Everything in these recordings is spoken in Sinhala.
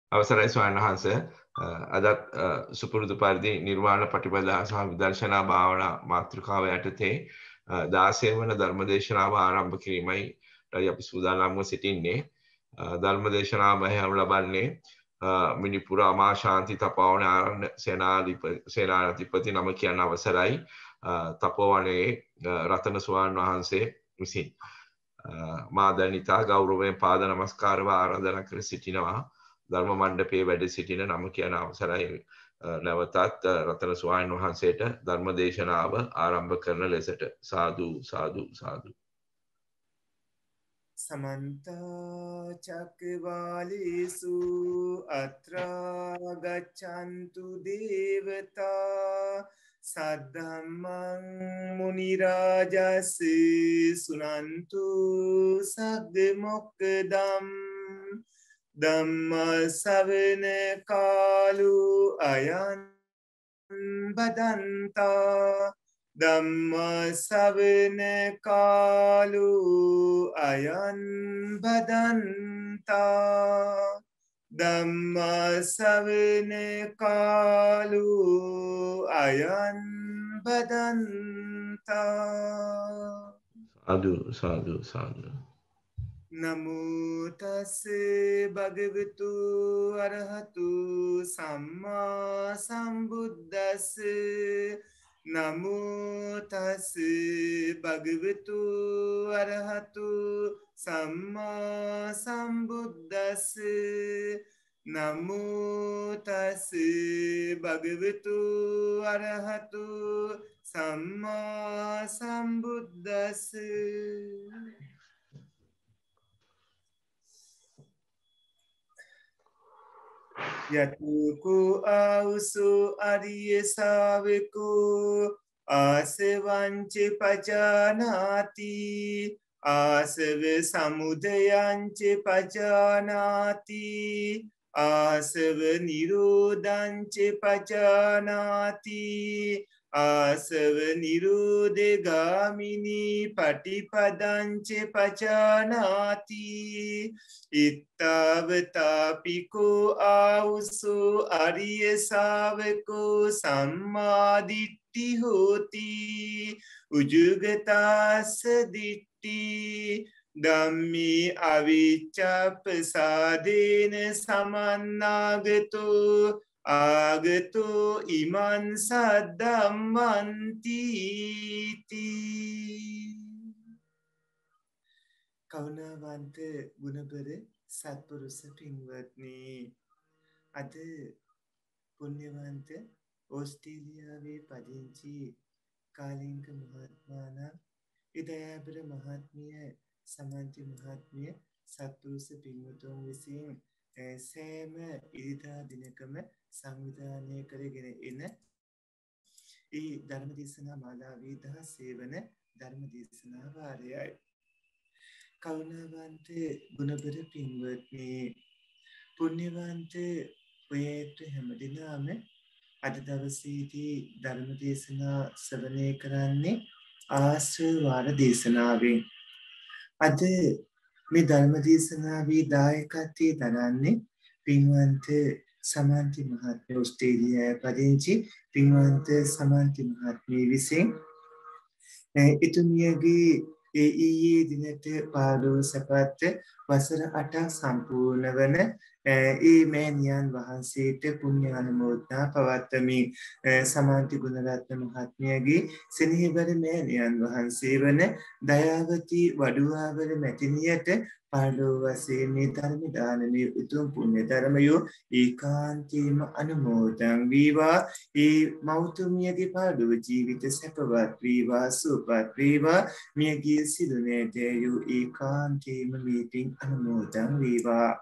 අවසරයි ස්වාමීන් වහන්සේ. අදත් සුපුරුදු පරිදි නිර්වාණ ප්‍රතිපදා සහ විදර්ශනා භාවනා මාතෘකාව යටතේ 16 වන ධර්මදේශනාව ආරම්භ කිරීමයි අපි සූදානම්ව සිටින්නේ. ධර්මදේශනාව හැම ලබන්නේ මිනිපුර අමා ශාන්ති තපෝවන ආරණ්‍ය සේනාධිපති නම කියන අවසරයි තපෝවනයේ රතන ස්වාමීන් වහන්සේ විසින් මා දැනිතා ගෞරවයෙන් පාද නමස්කාරව ආරාධනා කර සිටිනවා. ධර්ම මණ්ඩපයේ වැඩ සිටින නම කියන අවසරයි නැවතත් රතන ස්වාමීන් වහන්සේට ධර්ම දේශනාව ආරම්භ කරන ලෙසට සාදු සාදු සාදු. සමන්ත චක්කවාලේසු අත්‍රා ගච්ඡන්තු දේවතා සද්ධම්මං මුනි රාජස් සුනන්තු සග්ග මොක්ඛදම් ධම්ම ශ්‍රවණ කාලු අයං බදන්තා ධම්ම ශ්‍රවණ කාලු අයං බදන්තා ධම්ම ශ්‍රවණ කාලු අයං බදන්තා සාදු සාදු සාදු. නමෝ තස් භගවතු අරහතු සම්මා සම්බුද්දස්ස නමෝ තස් භගවතු අරහතු සම්මා සම්බුද්දස්ස නමෝ තස් භගවතු අරහතු සම්මා සම්බුද්දස්ස යතුකු ආවුසු අරිය ශාවකෝ ආසවංච පජානාති ආසව සමුදයංච පජානාති ආසව නිරෝධංච පජානාති ආසව නිරෝධගාමිනී පටිපදංච පජානාති ඉත්තවතාපිකෝ ආවුසු අරිය ශාවකෝ සම්මාදිට්ඨි හෝති උජුගතාස්ස දිට්ඨි ධම්මේ අවිච්ඡප්පසාදේන සමන්නාගතෝ ආගතෝ ඉමන් සද්දම්මන්ති කරුණාවන්ත ගුණබර සත්පුරුෂ පින්වත්නි, අද පුණ්‍යවන්ත ඕස්ට්‍රේලියාවේ පදිංචි කාලිංග මහත්මයාණන්, ඉදයාබර මහත්මිය, සමන්ති මහත්මිය සත්පුරුෂ පින්වතුන් විසින් සෑම ඉරිදා දිනකම සංවිධානය කරගෙන එන ඒ ධර්ම දේශනා මාලාවේ 16 වන ධර්ම දේශනා වාරයයි. කරුණාවන්ත ගුණබර පින්වත්නි, පුණ්‍යවන්ත ඔයත් හැමදෙනාම අද දවසේදී ධර්ම දේශනා ශ්‍රවණය කරන්නේ ආශ්‍රවාර දේශනාවෙන්. අද මේ ධර්ම දේශනාවේ දායකත්වයේ දරන්නේ පින්වන්ත සමන්ති මහත්මිය, ඕස්ට්‍රේලියාවේ පදිංචි පින්වන්ත සමන්ති මහත්මිය විසින් එතුමියගේ ඊයේ දිනට පාදෝ සපත් වසර 8ක් සම්පූර්ණ වන ඒ මෑණියන් වහන්සේට පුණ්‍යානුමෝදනා පවත්වමින් සමන්ති ගුණරත්න මහත්මියගේ සෙනෙහබර මෑණියන් වහන්සේ වන දයාවති වඩුවාවල මැතිණියට පාදෝ වශයෙන් මේ ධර්ම දානමය උතුම් පුණ්‍ය ධර්මයෝ ඒකාන්තයෙන්ම අනුමෝදන් වේවා. ඒ මෞතුමියගේ පාදෝ ජීවිත සැපවත් වේවා, සුවපත් වේවා. මියගිය සිදු නෑදෑයෝ ඒකාන්තයෙන්ම මේ පින් අනුමෝදන් වේවා.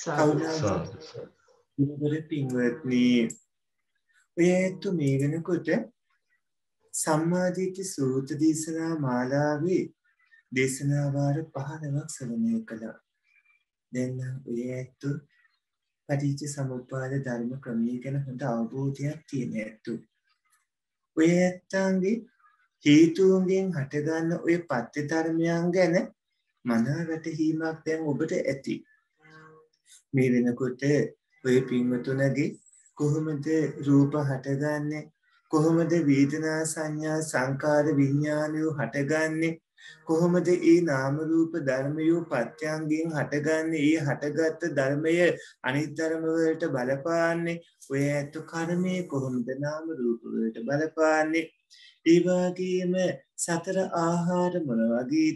කවුරුහරි පින්වත්නි, ඔය ඇත්තු මේ වෙනකොට සම්මාදිට්ඨි සූත්‍ර දේශනා මාලාවේ දේශනා වාර 15ක් ශ්‍රවණය කළා. දැන් නම් ඔය ඇත්තු පටිච්ච සමුප්පාද ධර්ම ක්‍රමයේ ගැන හොඳ අවබෝධයක් තියෙන ඇත්තු. ඔය ඇත්තන්ගේ හේතුන්ගෙන් හටගන්න ඔය පත්‍ය ධර්මයන් ගැන මනා වැටහීමක් දැන් ඔබට ඇති. මේ වෙනකොට ඔය පින්වතුන්ගේ කොහොමද රූප හටගන්නේ? කොහොමද වේදනා සංඥා සංකාර විඥානය හටගන්නේ? කොහොමද ඒ නාම රූප ධර්මය පත්‍යංගයෙන් හටගන්නේ? ඒ හටගත් ධර්මය අනිත් ධර්ම වලට බලපාන්නේ. ඔය ඇත්ත කර්මයේ කොහොමද නාම රූප වලට බලපාන්නේ? ඒ වගේම සතර ආහාර මොන වගේද?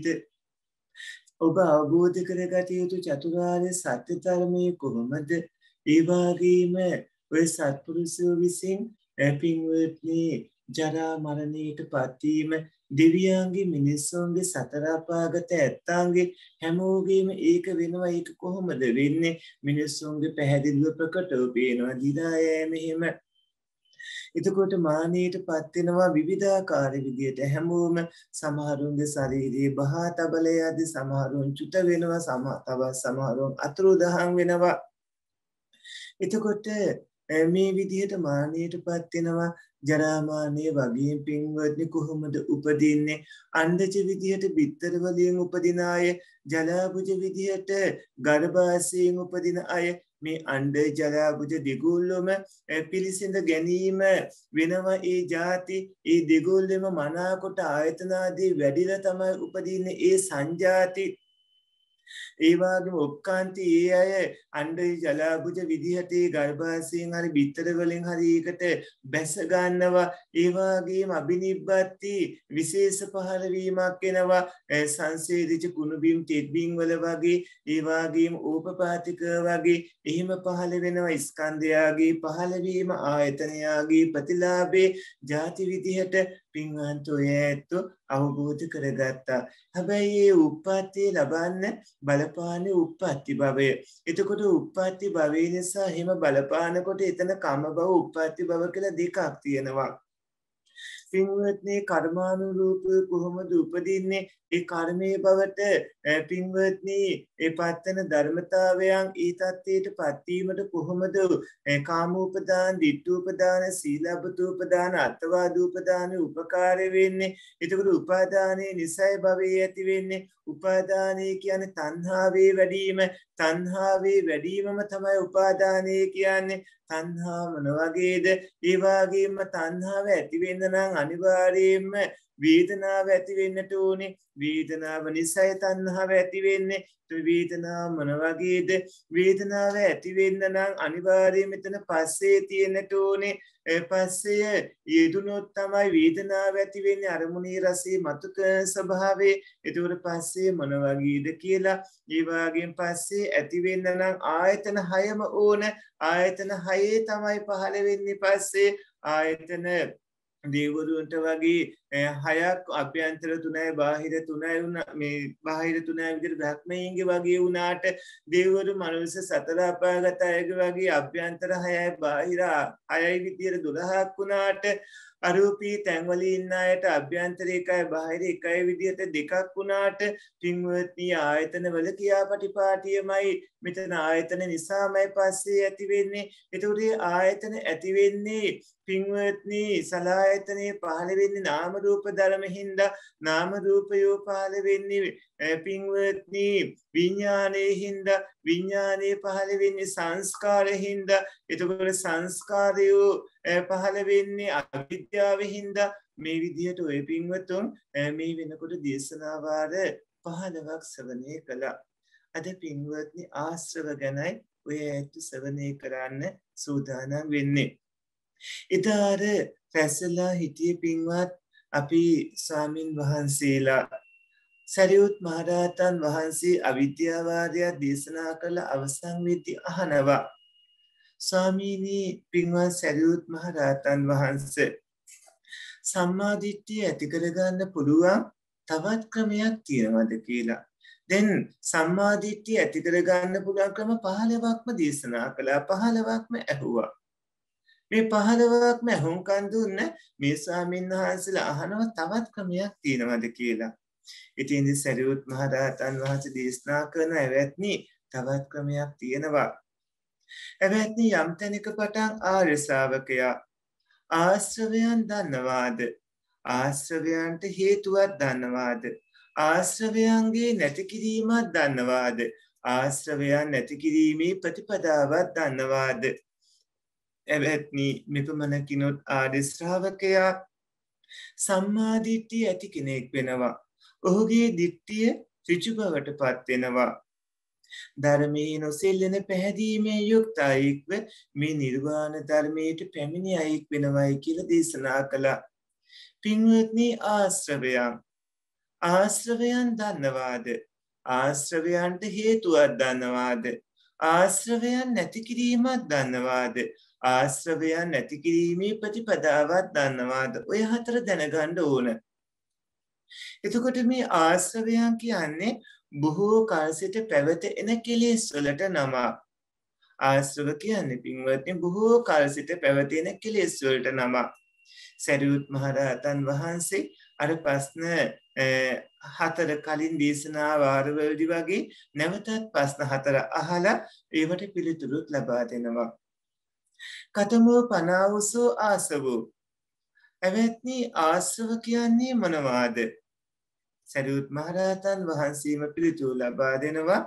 ඔබ අවබෝධ කරගත යුතු චතුරාර්ය සත්‍ය ධර්මයේ කොහොමද? ඒ වගේම ඔය සත්පුරුෂයෝ විසින් පින්වත්නි ජරා මරණයට පත්වීම දෙවියන්ගේ මිනිස්සුන්ගේ සතර අපාගත ඇත්තාන්ගේ හැමෝගෙම ඒක වෙනවා. ඒක කොහොමද වෙන්නේ? මිනිස්සුන්ගේ පැහැදිලිව ප්‍රකටව පේනවා දිලා යෑම එහෙම. එතකොට මානයට පත් වෙනවා විවිධාකාර විදියට හැමෝම. සමහරුන්ගේ ශරීරයේ බහා තබල යද්දී සමහරුන් චුත වෙනවා, සමහරුන් අතුරුදහන් වෙනවා. එතකොට මේ විදිහට මානයට පත් වෙනවා. ජරා මානයේ වගේ පින්වත්නි කොහොමද උපදින්නේ? අන්ධජ විදිහට බිත්තර වලින් උපදින අය, ජලාබුජ විදිහට ගර්භාෂයෙන් උපදින අය, මේ අණ්ඩ ජලාබුජ දෙගොල්ලොම පිළිසිඳ ගැනීම වෙනවා. ඒ ಜಾති ඒ දෙගොල්ලෙම මනාකොට ආයතනාදී වැඩිලා තමයි උපදින්නේ ඒ සංජාති. ඒ වගේම ඔක්කාන්ති ඒ අය අණ්ඩ ජලාබුජ විදිහට ගර්භාෂයෙන් හරි බිත්තර වලින් හරි ඒකට බැස ගන්නවා. ඒ වගේම අබිනිබ්බති විශේෂ පහළ වීමක් වෙනවා. සංසේදිත කුණුබිම් තෙත්බිම් වල වගේ, ඒ වගේම ඕපපාතික වගේ එහෙම පහළ වෙනවා. ස්කන්ධයාගේ පහළ වීම ආයතනයාගේ ප්‍රතිලාභේ ಜಾති විදිහට පින්වන්තෝ ඇත්තෝ අවබෝධ කරගත්තා. හැබැයි මේ උප්පත්තිය ලබන්න බලපාන උප්පත්ති භවය. එතකොට උප්පත්ති භවය නිසා එහෙම බලපානකොට එතන කම භව උප්පත්ති භව කියලා දෙකක් තියෙනවා. පින්වත්නි කර්මානුරූපව කොහොමද උපදින්නේ? ඒ කර්මයේ බවට පින්වත්නි ඒ පත්තන ධර්මතාවයන් ඊ තත්ත්වයට පත්වීමට කොහොමද කාමෝපදාන, ditthූපදාන, සීලබ්බතූපදාන, අත්වාදූපදාන උපකාර වෙන්නේ? එතකොට උපාදානයේ නිසයි භවයේ ඇති වෙන්නේ. උපාදානය කියන්නේ තණ්හාවේ වැඩිම. තණ්හාවේ වැඩිමම තමයි උපාදානය කියන්නේ. තණ්හා මොන වගේද? ඒ වගේම තණ්හාව ඇති වෙන්න නම් අනිවාර්යයෙන්ම වේදනාව ඇති වෙන්නට ඕනේ. වේදනාව නිසයි තණ්හාව ඇති වෙන්නේ. වේදනාව මොන වගේද? වේදනාව ඇති වෙන්න නම් අනිවාර්යයෙන් මෙතන පස්සේ තියෙන්නට ඕනේ. පස්සය යෙදුනොත් තමයි වේදනාව ඇති වෙන්නේ. අරමුණේ රසයේ මතුක ස්වභාවය. ඒතකොට පස්සේ මොන වගේද කියලා. ඒ වගේම පස්සේ ඇති වෙන්න නම් ආයතන 6ම ඕන. ආයතන 6 තමයි පහළ වෙන්නේ පස්සේ. ආයතන දේවරුන්ට වගේ 6ක් අභ්‍යන්තර 3යි බාහිර 3යි වුණා. මේ බාහිර 3යි විදිහට බ්‍රහ්මයන්ගේ වගේ වුණාට දේවරු මනුස්ස සතර අපාගත අයගේ වගේ අභ්‍යන්තර 6යි බාහිර 6යි විදිහට 12ක් වුණාට අරූපී තැන්වල ඉන්න අයට අභ්‍යන්තර 1යි බාහිර 1යි විදිහට දෙකක් වුණාට පින්වත්නි ආයතන වල ක්‍රියාපටිපාටියමයි මෙතන ආයතන නිසාමයි පස්සේ ඇති වෙන්නේ. ඒතකොට ආයතන ඇති වෙන්නේ පින්වත්නි සලආයතනේ පහළ වෙන්නේ නාම රූප ධර්ම හින්දා. නාම රූපයෝ පහළ වෙන්නේ පින්වත්නි විඥානයේ හින්දා. විඥානයේ පහළ වෙන්නේ සංස්කාරයේ හින්දා. එතකොට සංස්කාරයෝ පහළ වෙන්නේ අවිද්‍යාවෙන් හින්දා. මේ විදිහට ඔය පින්වතුන් මේ වෙනකොට දේශනා වාර 15ක් ශ්‍රවණය කළා. අද පින්වත්නි ආශ්‍රව ගැනයි ඔය ඇත්ත ශ්‍රවණය කරන්න සූදානම් වෙන්නේ. ඉතාර රැස්ලා හිටිය පින්වත් අපි ස්වාමින් වහන්සේලා සරියුත් මහරහතන් වහන්සේ අවිද්‍යාවාදය දේශනා කළ අවසන් වෙද්දී අහනවා, ස්වාමීනි පින්වත් සරියුත් මහරහතන් වහන්සේ සම්මා දිට්ඨිය ඇති කරගන්න පුළුවන් තවත් ක්‍රමයක් තියෙනවද කියලා. දැන් සම්මා දිට්ඨිය ඇති කරගන්න පුළුවන් ක්‍රම 15ක්ම දේශනා කළා. 15ක්ම ඇහුවා. මේ 15ක්ම හුම්කන් දුන්න මේ ස්වාමීන් වහන්සේලා අහනවා තවත් ක්‍රමයක් තියෙනවද කියලා. ඉතින් සරියුත් මහරහතන් වහන්සේ දේශනා කරන එවැත්නි තවත් ක්‍රමයක් තියෙනවා. එවැත්නි යම් තැනක පටන් ආර්ය ශ්‍රාවකයා ආශ්‍රවයන් දන්නවාද? ආශ්‍රවයන්ට හේතුවක් දන්නවාද? ආශ්‍රවයන්ගේ නැති කිරීමක් දන්නවාද? ආශ්‍රවයන් නැති කිරීමේ ප්‍රතිපදාවක් දන්නවාද? එවත්නි මෙපමණකිනුත් ආර්ය ශ්‍රාවකයා සම්මා දිට්ඨිය ඇති කෙනෙක් වෙනවා. ඔහුගේ දිට්ඨිය ඍජු බවට පත් වෙනවා. ධර්මයේ නොසෙල්ලෙන පැහැදීමේ යුක්ත අයෙක්ව මේ නිර්වාණ ධර්මයට පැමිණි අයෙක් වෙනවයි කියලා දේශනා කළා. පින්වත්නි, ආශ්‍රවයන් දන්නවාද? ආශ්‍රවයන්ට හේතුවක් දන්නවාද? ආශ්‍රවයන් නැති කිරීමක් දන්නවාද? ආශ්‍රවයන් නැති කිරීමේ ප්‍රතිපදාවක් දන්නවාද? ඔය හතර දැනගන්න ඕන. එතකොට මේ ආශ්‍රවයන් කියන්නේ බොහෝ කල් සිට පැවතෙන කෙලෙස් වලට නම. ආශ්‍රව කියන්නේ පින්වත්නි බොහෝ කල් සිට පැවතෙන කෙලෙස් වලට නම. සරියුත් මහ රහතන් වහන්සේ අර ප්‍රශ්න 4 කලින් දේශනා වාරවලදී වගේ නැවතත් ප්‍රශ්න 4 අහලා ඒවට පිළිතුරුත් ලබා දෙනවා. කතමෝ පනාවසෝ ආසවෝ. එවත්නි ආශ්‍රව කියන්නේ මොනවාද? සරියුත් මහ රහතන් වහන්සේම පිළිතුරු ලබා දෙනවා.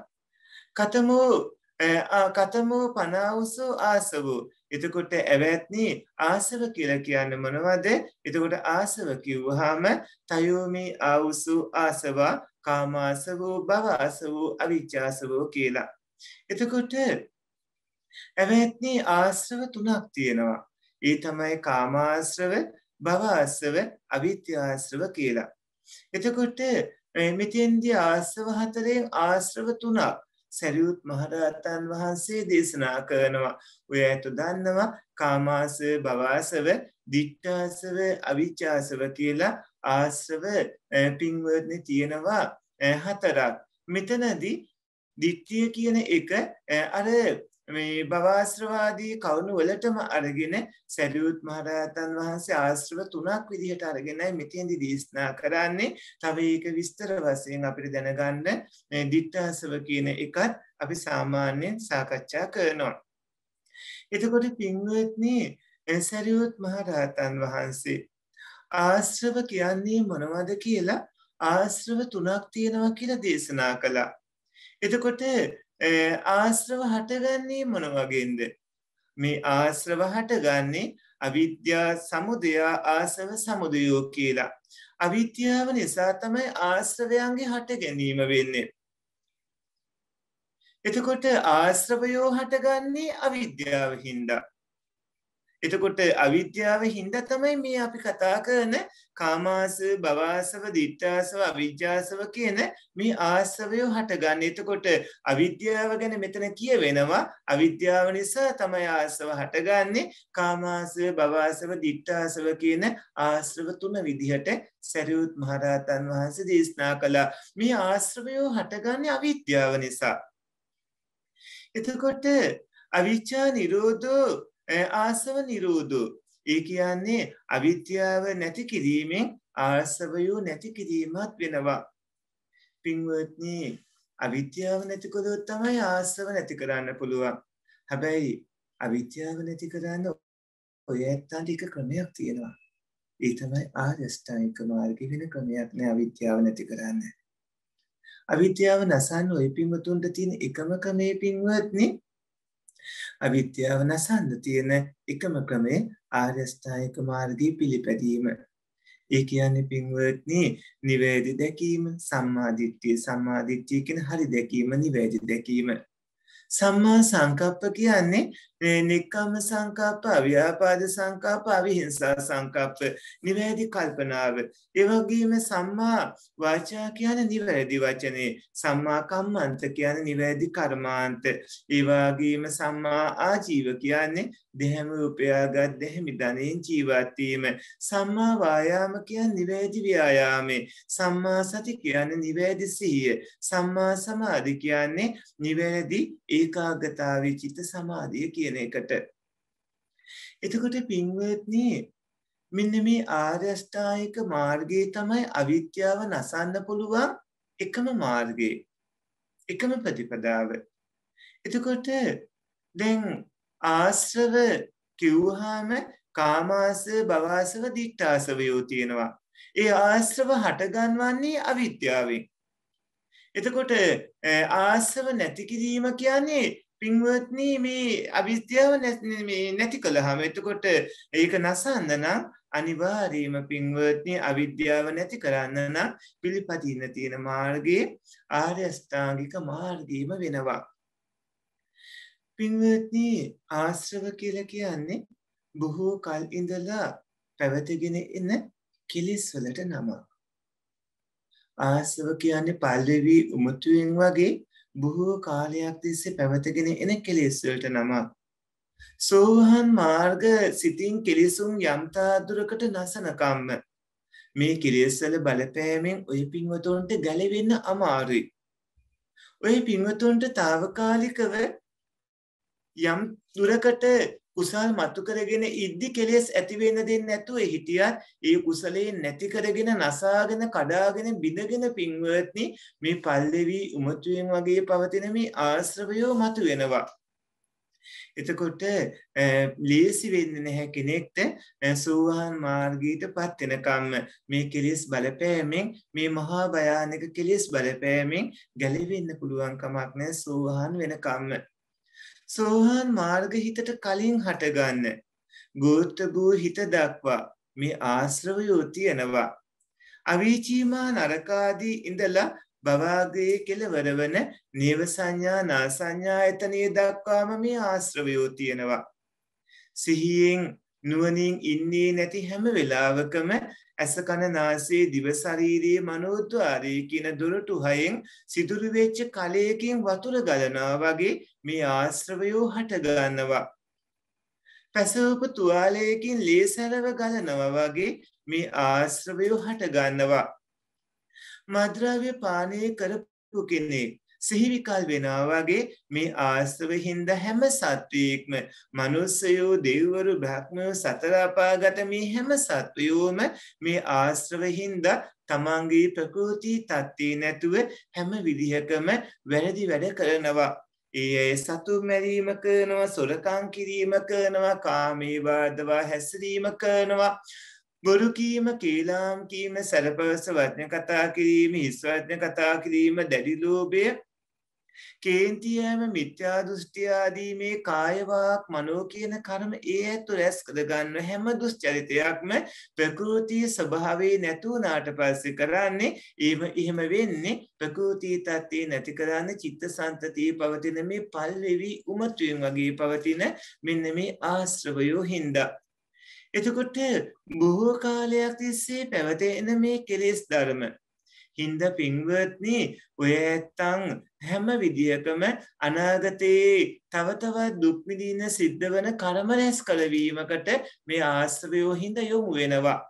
කතමෝ පනාවසෝ ආසවෝ. එතකොට එවත්නි ආසව කියලා කියන්නේ මොනවද? එතකොට ආසව කිව්වහම තයෝමි ආවසු ආසවා කාමාසවෝ භවසවෝ අවිජ්ජාසවෝ කියලා. එතකොට එවත්නි ආශ්‍රව තුනක් තියෙනවා. ඒ තමයි කාමාශ්‍රව, භවශ්‍රව, අවිද්‍යාශ්‍රව කියලා. එතකොට මෙතෙන්දී ආශ්‍රව හතරෙන් ආශ්‍රව තුනක් සරියුත් මහ රහතන් වහන්සේ දේශනා කරනවා. ඔය ඇත දන්නවා කාමාශ්‍රව, භවශ්‍රව, දිට්ඨාශ්‍රව, අවිජ්ජාශ්‍රව කියලා ආශ්‍රව පින්වත්නි තියෙනවා හතරක්. මෙතනදී දිට්ඨිය කියන එක අර මේ භවශ්‍රවාදී කවුණු වලටම අරගෙන සරියුත් මහ රහතන් වහන්සේ ආශ්‍රව තුනක් විදිහට අරගෙනයි මෙතෙන්දී දේශනා කරන්නේ. තව ඒක විස්තර වශයෙන් අපිට දැනගන්න දිට්ඨාශ්‍රව කියන එකත් අපි සාමාන්‍යයෙන් සාකච්ඡා කරනවා. එතකොට පින්වත්නි සරියුත් මහ රහතන් වහන්සේ ආශ්‍රව කියන්නේ මොනවද කියලා ආශ්‍රව තුනක් තියෙනවා කියලා දේශනා කළා. එතකොට ආශ්‍රව හටගන්නේ මොන වගේන්ද? මේ ආශ්‍රව හටගන්නේ අවිද්‍යා සමුදය ආශ්‍රව සමුදයෝ කියලා. අවිද්‍යාව නිසා තමයි ආශ්‍රවයන්ගේ හට ගැනීම වෙන්නේ. එතකොට ආශ්‍රවයෝ හටගන්නේ අවිද්‍යාව හින්දා. එතකොට අවිද්‍යාව හින්දා තමයි මේ අපි කතා කරන කාමාශ්‍රව, භවශ්‍රව, දිට්ඨාශ්‍රව, අවිජ්ජාශ්‍රව කියන මේ ආශ්‍රවය හටගන්නේ. එතකොට අවිද්‍යාව ගැන මෙතන කියවෙනවා අවිද්‍යාව නිසා තමයි ආශ්‍රව හටගන්නේ. කාමාශ්‍රව, භවශ්‍රව, දිට්ඨාශ්‍රව කියන ආශ්‍රව තුන විදිහට සරියුත් මහ රහතන් වහන්සේ දේශනා කළා. මේ ආශ්‍රවය හටගන්නේ අවිද්‍යාව නිසා. එතකොට අවිච්ඡා නිරෝධෝ ආශ්‍රව නිරෝධෝ. ඒ කියන්නේ අවිද්‍යාව නැති කිරීමෙන් ආශ්‍රවයෝ නැති කිරීමත් වෙනවා. පින්වත්නි අවිද්‍යාව නැති කළොත් තමයි ආශ්‍රව නැති කරන්න පුළුවන්. හැබැයි අවිද්‍යාව නැති කරන්න ඔය ඇත්තන්ට එක ක්‍රමයක් තියෙනවා. ඒ තමයි ආර්ය අෂ්ටාංගික මාර්ගයේ වෙන ක්‍රමයක් නෑ අවිද්‍යාව නැති කරන්න. අවිද්‍යාව නැසන්න ඔය පින්වතුන්ට තියෙන එකම ක්‍රමය පින්වත්නි අවිද්‍යාව නැසන්න තියෙන එකම ක්‍රමය ආර්ය අෂ්ටාංගික මාර්ගයේ පිළිපැදීම. ඒ කියන්නේ පින්වත්නි නිවැරදි දැකීම, සම්මා දිට්ඨිය කියන හරි දැකීම, නිවැරදි දැකීම. සම්මා සංකප්ප කියන්නේ නික්කම්ම සංකප්ප, අව්‍යාපාද සංකප්ප, අවිහිංසා සංකප්ප, නිවැරදි කල්පනාව. ඒ වගේම සම්මා වාචා කියන්නේ නිවැරදි වචනේ, සම්මා කම්මන්ත කියන්නේ නිවැරදි කර්මාන්ත. ඒ වගේම සම්මා ආජීව කියන්නේ දෙහැම උපයාගත් දෙහිමි ධනෙන් ජීවත් වීම. සම්මා වායාම කියන්නේ නිවැරදි ව්‍යායාමේ. සම්මා සති කියන්නේ නිවැරදි සිහිය. සම්මා සමාධි කියන්නේ නිවැරදි ඒකාග්‍රතාවේ චිත්ත සමාධිය කියන එකට. එතකොට පින්වත්නි මෙන්න මේ ආර්ය අෂ්ටාංගික මාර්ගයේ තමයි අවිද්‍යාව නසන්න පුළුවන් එකම මාර්ගය, එකම ප්‍රතිපදාව. එතකොට දැන් ආශ්‍රව කිව්වහම කාමාශ්‍රව, භවශ්‍රව, දිට්ඨාශ්‍රවයෝ තියෙනවා. ඒ ආශ්‍රව හටගන්වන්නේ අවිද්‍යාවෙන්. එතකොට ආසව නැති කිරීම කියන්නේ පින්වත්නි මේ අවිද්‍යාව නැති කළාම එතකොට ඒක නසන්න නම් අනිවාර්යයෙන්ම පින්වත්නි අවිද්‍යාව නැති කරන්න නම් පිළිපදින්න තියෙන මාර්ගයේ ආර්ය අෂ්ටාංගික මාර්ගයම වෙනවා. පින්වත්නි ආශ්‍රව කියලා කියන්නේ බොහෝ කල් ඉඳලා පැවතගෙන එන කිලිස් වලට නමක්. ආශ්‍රව කියන්නේ පල්ලෙවි උමතුයෙන් වගේ බොහෝ කාලයක් තිස්සේ පැවතගෙන එන කෙලෙස් වලට නමක්. සෝවාන් මාර්ග සිතින් කෙලෙසුන් යම්තා දුරකට නසන කම්ම මේ කෙලෙස් වල බලපෑමෙන් ඔය පින්වතුන්ට ගැලවෙන්න අමාරුයි. ඔය පින්වතුන්ට తాවකාලිකව යම් දුරකට කුසල් මතු කරගෙන ඉද්දි කෙලෙස් ඇති වෙන්න දෙන්නේ නැතුව හිටියත් ඒ කුසලයෙන් නැති කරගෙන නසාගෙන කඩාගෙන බිඳගෙන පින්වත්නි මේ පල්ලෙවි උමතුයෙන් වගේ පවතින මේ ආශ්‍රවයෝ මතු වෙනවා. එතකොට ලේසි වෙන්නේ නැහැ කෙනෙක්ට සෝවාන් මාර්ගයටපත් වෙනකම්ම මේ කෙලෙස් බලපෑමෙන් මේ මහා භයානක කෙලෙස් බලපෑමෙන් ගැලවෙන්න පුළුවන් කමක් නැහැ සෝවාන් වෙනකම්ම. සෝවාන් මාර්ග හිතට කලින් හටගන්න ගෝත්‍රභූ හිත දක්වා මේ ආශ්‍රවයෝ තියෙනවා. අවීචීමා නරකාදී ඉඳලා භවග්‍රයේ කෙලවර වන නේව සංඥා නා සංඥා එතනිය දක්වාම මේ ආශ්‍රවයෝ තියෙනවා. සිහියෙන් නුවණින් ඉන්නේ නැති හැම වෙලාවකම ඇස කන නාසය දිව ශරීරයේ මනෝද්වාරයේ කියන දොරටු හයෙන් සිදුරු වෙච්ච කලයකින් වතුර ගලනවා වගේ මේ ආශ්‍රවයෝ හට ගන්නවා. පැසවපු තුවාලයකින් ලේසරව ගලනවා වගේ මේ ආශ්‍රවයෝ හට ගන්නවා. මද්‍රව්‍ය පානය කරපු කෙනෙක් සිහිවිකල් වෙනවා වගේ මේ ආශ්‍රව හින්දා හැම සත්වයෙක්ම මනුස්සයෝ දෙවිවරු බ්‍රහ්මයෝ සතර අපාගත මේ හැම සත්වයෝම මේ ආශ්‍රව හින්දා තමන්ගේ ප්‍රකෘති තත්ත්වේ නැතුව හැම විදිහකම වැරදි වැඩ කරනවා. ඒ සතු මැරීම කරනවා, සොරකම් කිරීම කරනවා, කාමේ වර්ධවා හැසිරීම කරනවා, බොරු කීම, කේලාම් කීම, සැරපවස වචන කතා කිරීම, හිස් වචන කතා කිරීම, දැඩි ලෝභය, කේන්ති යෑම, මිත්‍යා දෘෂ්ටි ආදී මේ කාය වාක් මනෝ කියන කර්ම ඒ ඇතු රැස් කරගන්න හැම දුස්චරිතයක්ම ප්‍රകൃතිය ස්වභාවයේ නැතුණාට පස්සේ කරන්නේ එහෙම වෙන්නේ ප්‍රകൃති තත්ත්වේ නැති කරන්න චිත්තසංතතිය පවතින මේ පල්වෙවි උමතුයෙන් වගේ පවතින මෙන්න මේ ආශ්‍රවයෝ හින්දා. එතකොට බොහෝ කාලයක් තිස්සේ පැවතෙන මේ කෙලෙස් ධර්ම හින්දා පින්වත්නි ඔය ඇත්තන් හැම විදියකම අනාගතයේ තව තවත් දුක් විඳින සිද්ධ වෙන කර්ම රැස් කළවීමකට මේ ආශ්‍රවයෝ හින්දා යොමු වෙනවා.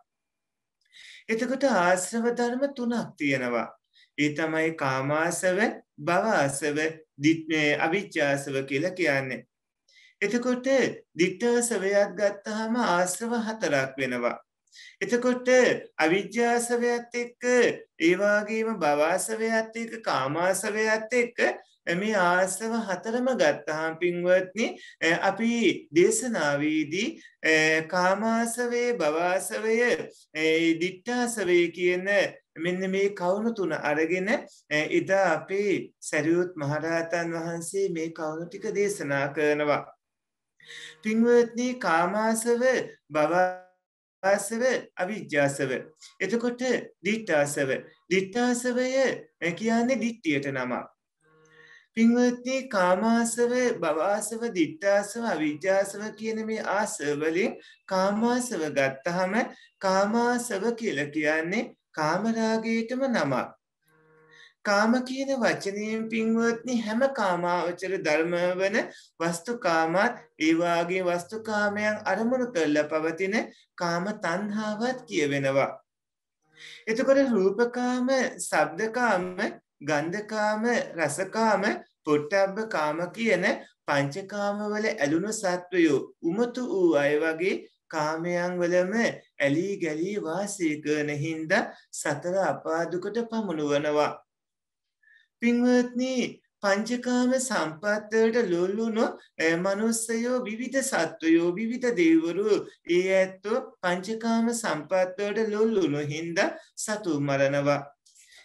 එතකොට ආශ්‍රව ධර්ම තුනක් තියෙනවා. ඒ තමයි කාමාශ්‍රව, භවආශ්‍රව, අවිජ්ජාශ්‍රව කියලා කියන්නේ. එතකොට දිට්ඨාශ්‍රවයත් ගත්තාම ආශ්‍රව හතරක් වෙනවා. එතකොට අවිජ්ජාශ්‍රවයත් එක්ක ඒ වගේම භවආශ්‍රවයත් එක්ක කාමාශ්‍රවයත් එක්ක මේ ආශ්‍රව හතරම ගත්තාම පින්වත්නි අපි දේශනාවේදී කාමාශ්‍රවේ, භවආශ්‍රවය, දිට්ඨාශ්‍රවය කියන මෙන්න මේ කවුණු තුන අරගෙන එදා අපේ සරියුත් මහරහතන් වහන්සේ මේ කවුණු ටික දේශනා කරනවා. පින්වත්නි කාමාශ්‍රව, භවආශ්‍රව, අවිජ්ජාශ්‍රව. එතකොට දිට්ඨාශ්‍රව. දිට්ඨාශ්‍රවය කියන්නේ දිට්ඨියට නමක්. පින්වත්නි කාමාශ්‍රව, භවආශ්‍රව, දිට්ඨාශ්‍රව, අවිජ්ජාශ්‍රව කියන මේ ආශ්‍රව වලින් කාමාශ්‍රව ගත්තහම කාමාශ්‍රව කියලා කියන්නේ කාමරාගයටම නමක්. කාම කියන වචනයෙන් පින්වත්නි හැම කාමාවචර ධර්ම වන වස්තුකාමත් ඒ වාගේ වස්තුකාමයන් අරමුණු කරලා පවතින කාම තණ්හාවත් කියවෙනවා. එතකොට රූපකාම, ශබ්දකාම, ගන්ධකාම, රසකාම, පොට්ටබ්බකාම කියන පංචකාම වල ඇලුණු සත්වයෝ උමතු වූ අය වගේ කාමයන් වලම ඇලී ගැලී වාසය කරන හින්දා සතර අපා දුකට පමුණුවනවා. පින්වත්නි පංචකාම සම්පත් වලට ලොල්ලුණු මනුස්සයෝ, විවිධ සත්වයෝ, විවිධ දෙවිවරු ඒ ඇත්තෝ පංචකාම සම්පත් වලට ලොල්ලුණු හින්දා සතු මරනවා.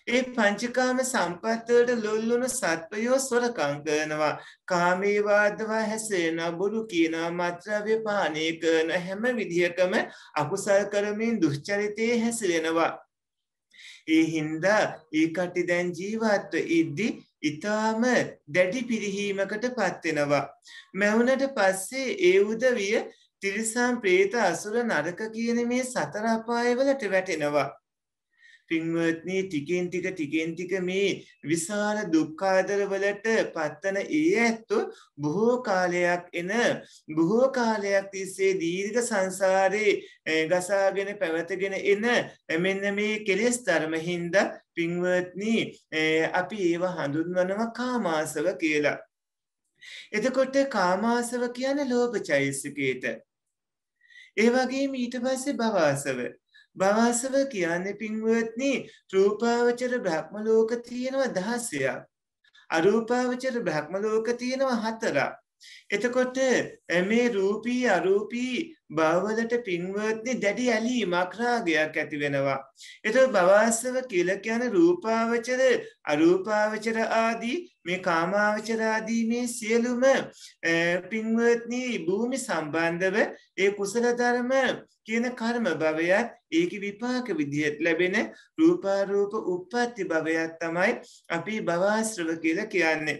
ඒ පංචකාම සම්පත් වලට ලොල්ලුණු සත්වයෝ සොරකම් කරනවා. කාමයේ වාදවා හැසෙනවා, බොරු කියනවා, මත්ද්‍රව්‍ය පානය කරන හැම විදිහකම අකුසල් කරමින් දුෂ්චරිතයේ හැසිරෙනවා. ඒ හින්දා ඒ කටි දැන් ජීවත්ව ඉද්දි ඊටාම දැඩි පිරිහීමකට පත් වෙනවා. මැවුනට පස්සේ ඒ උදවිය තිරිසන් ප්‍රේත අසුර නරක කියන මේ සතර අපායවලට වැටෙනවා. පින්වත්නි, ටිකෙන් ටික මේ විශාල දුක්ඛාදර වලට පත්තන ඒ ඇත්තෝ බොහෝ කාලයක් තිස්සේ දීර්ඝ සංසාරේ ගසාගෙන පැවතගෙන එන මෙන්න මේ කෙලෙස් ධර්ම හින්දා පින්වත්නි අපි ඒව හඳුන්වනවා කාමාසව කියලා. එතකොට කාමාසව කියන්නේ ලෝභ චෛතසිකයට. ඒ වගේම ඊට පස්සේ භවආසව. භවආසව කියන්නේ පින්වත්නි රූපාවචර බ්‍රහ්ම ලෝක තියෙනවා 16ක්. අරූපාවචර බ්‍රහ්ම ලෝක තියෙනවා 4ක්. එතකොට මේ රූපී අරූපී භවවලට පින්වත්නි දැඩි ඇලීමක් රාගයක් ඇති වෙනවා. එතකොට භවආසව කියලා කියන්නේ රූපාවචර අරූපාවචර ආදී මේ කාමාවචර ආදී මේ සියලුම පින්වත්නි භූමි සම්බන්ධව ඒ කුසල ධර්ම කියන කර්ම භවයත් ඒකේ විපාක විදිහට ලැබෙන රූපාරූප උප්පත්ති භවයක් තමයි අපි භවආශ්‍රව කියලා කියන්නේ.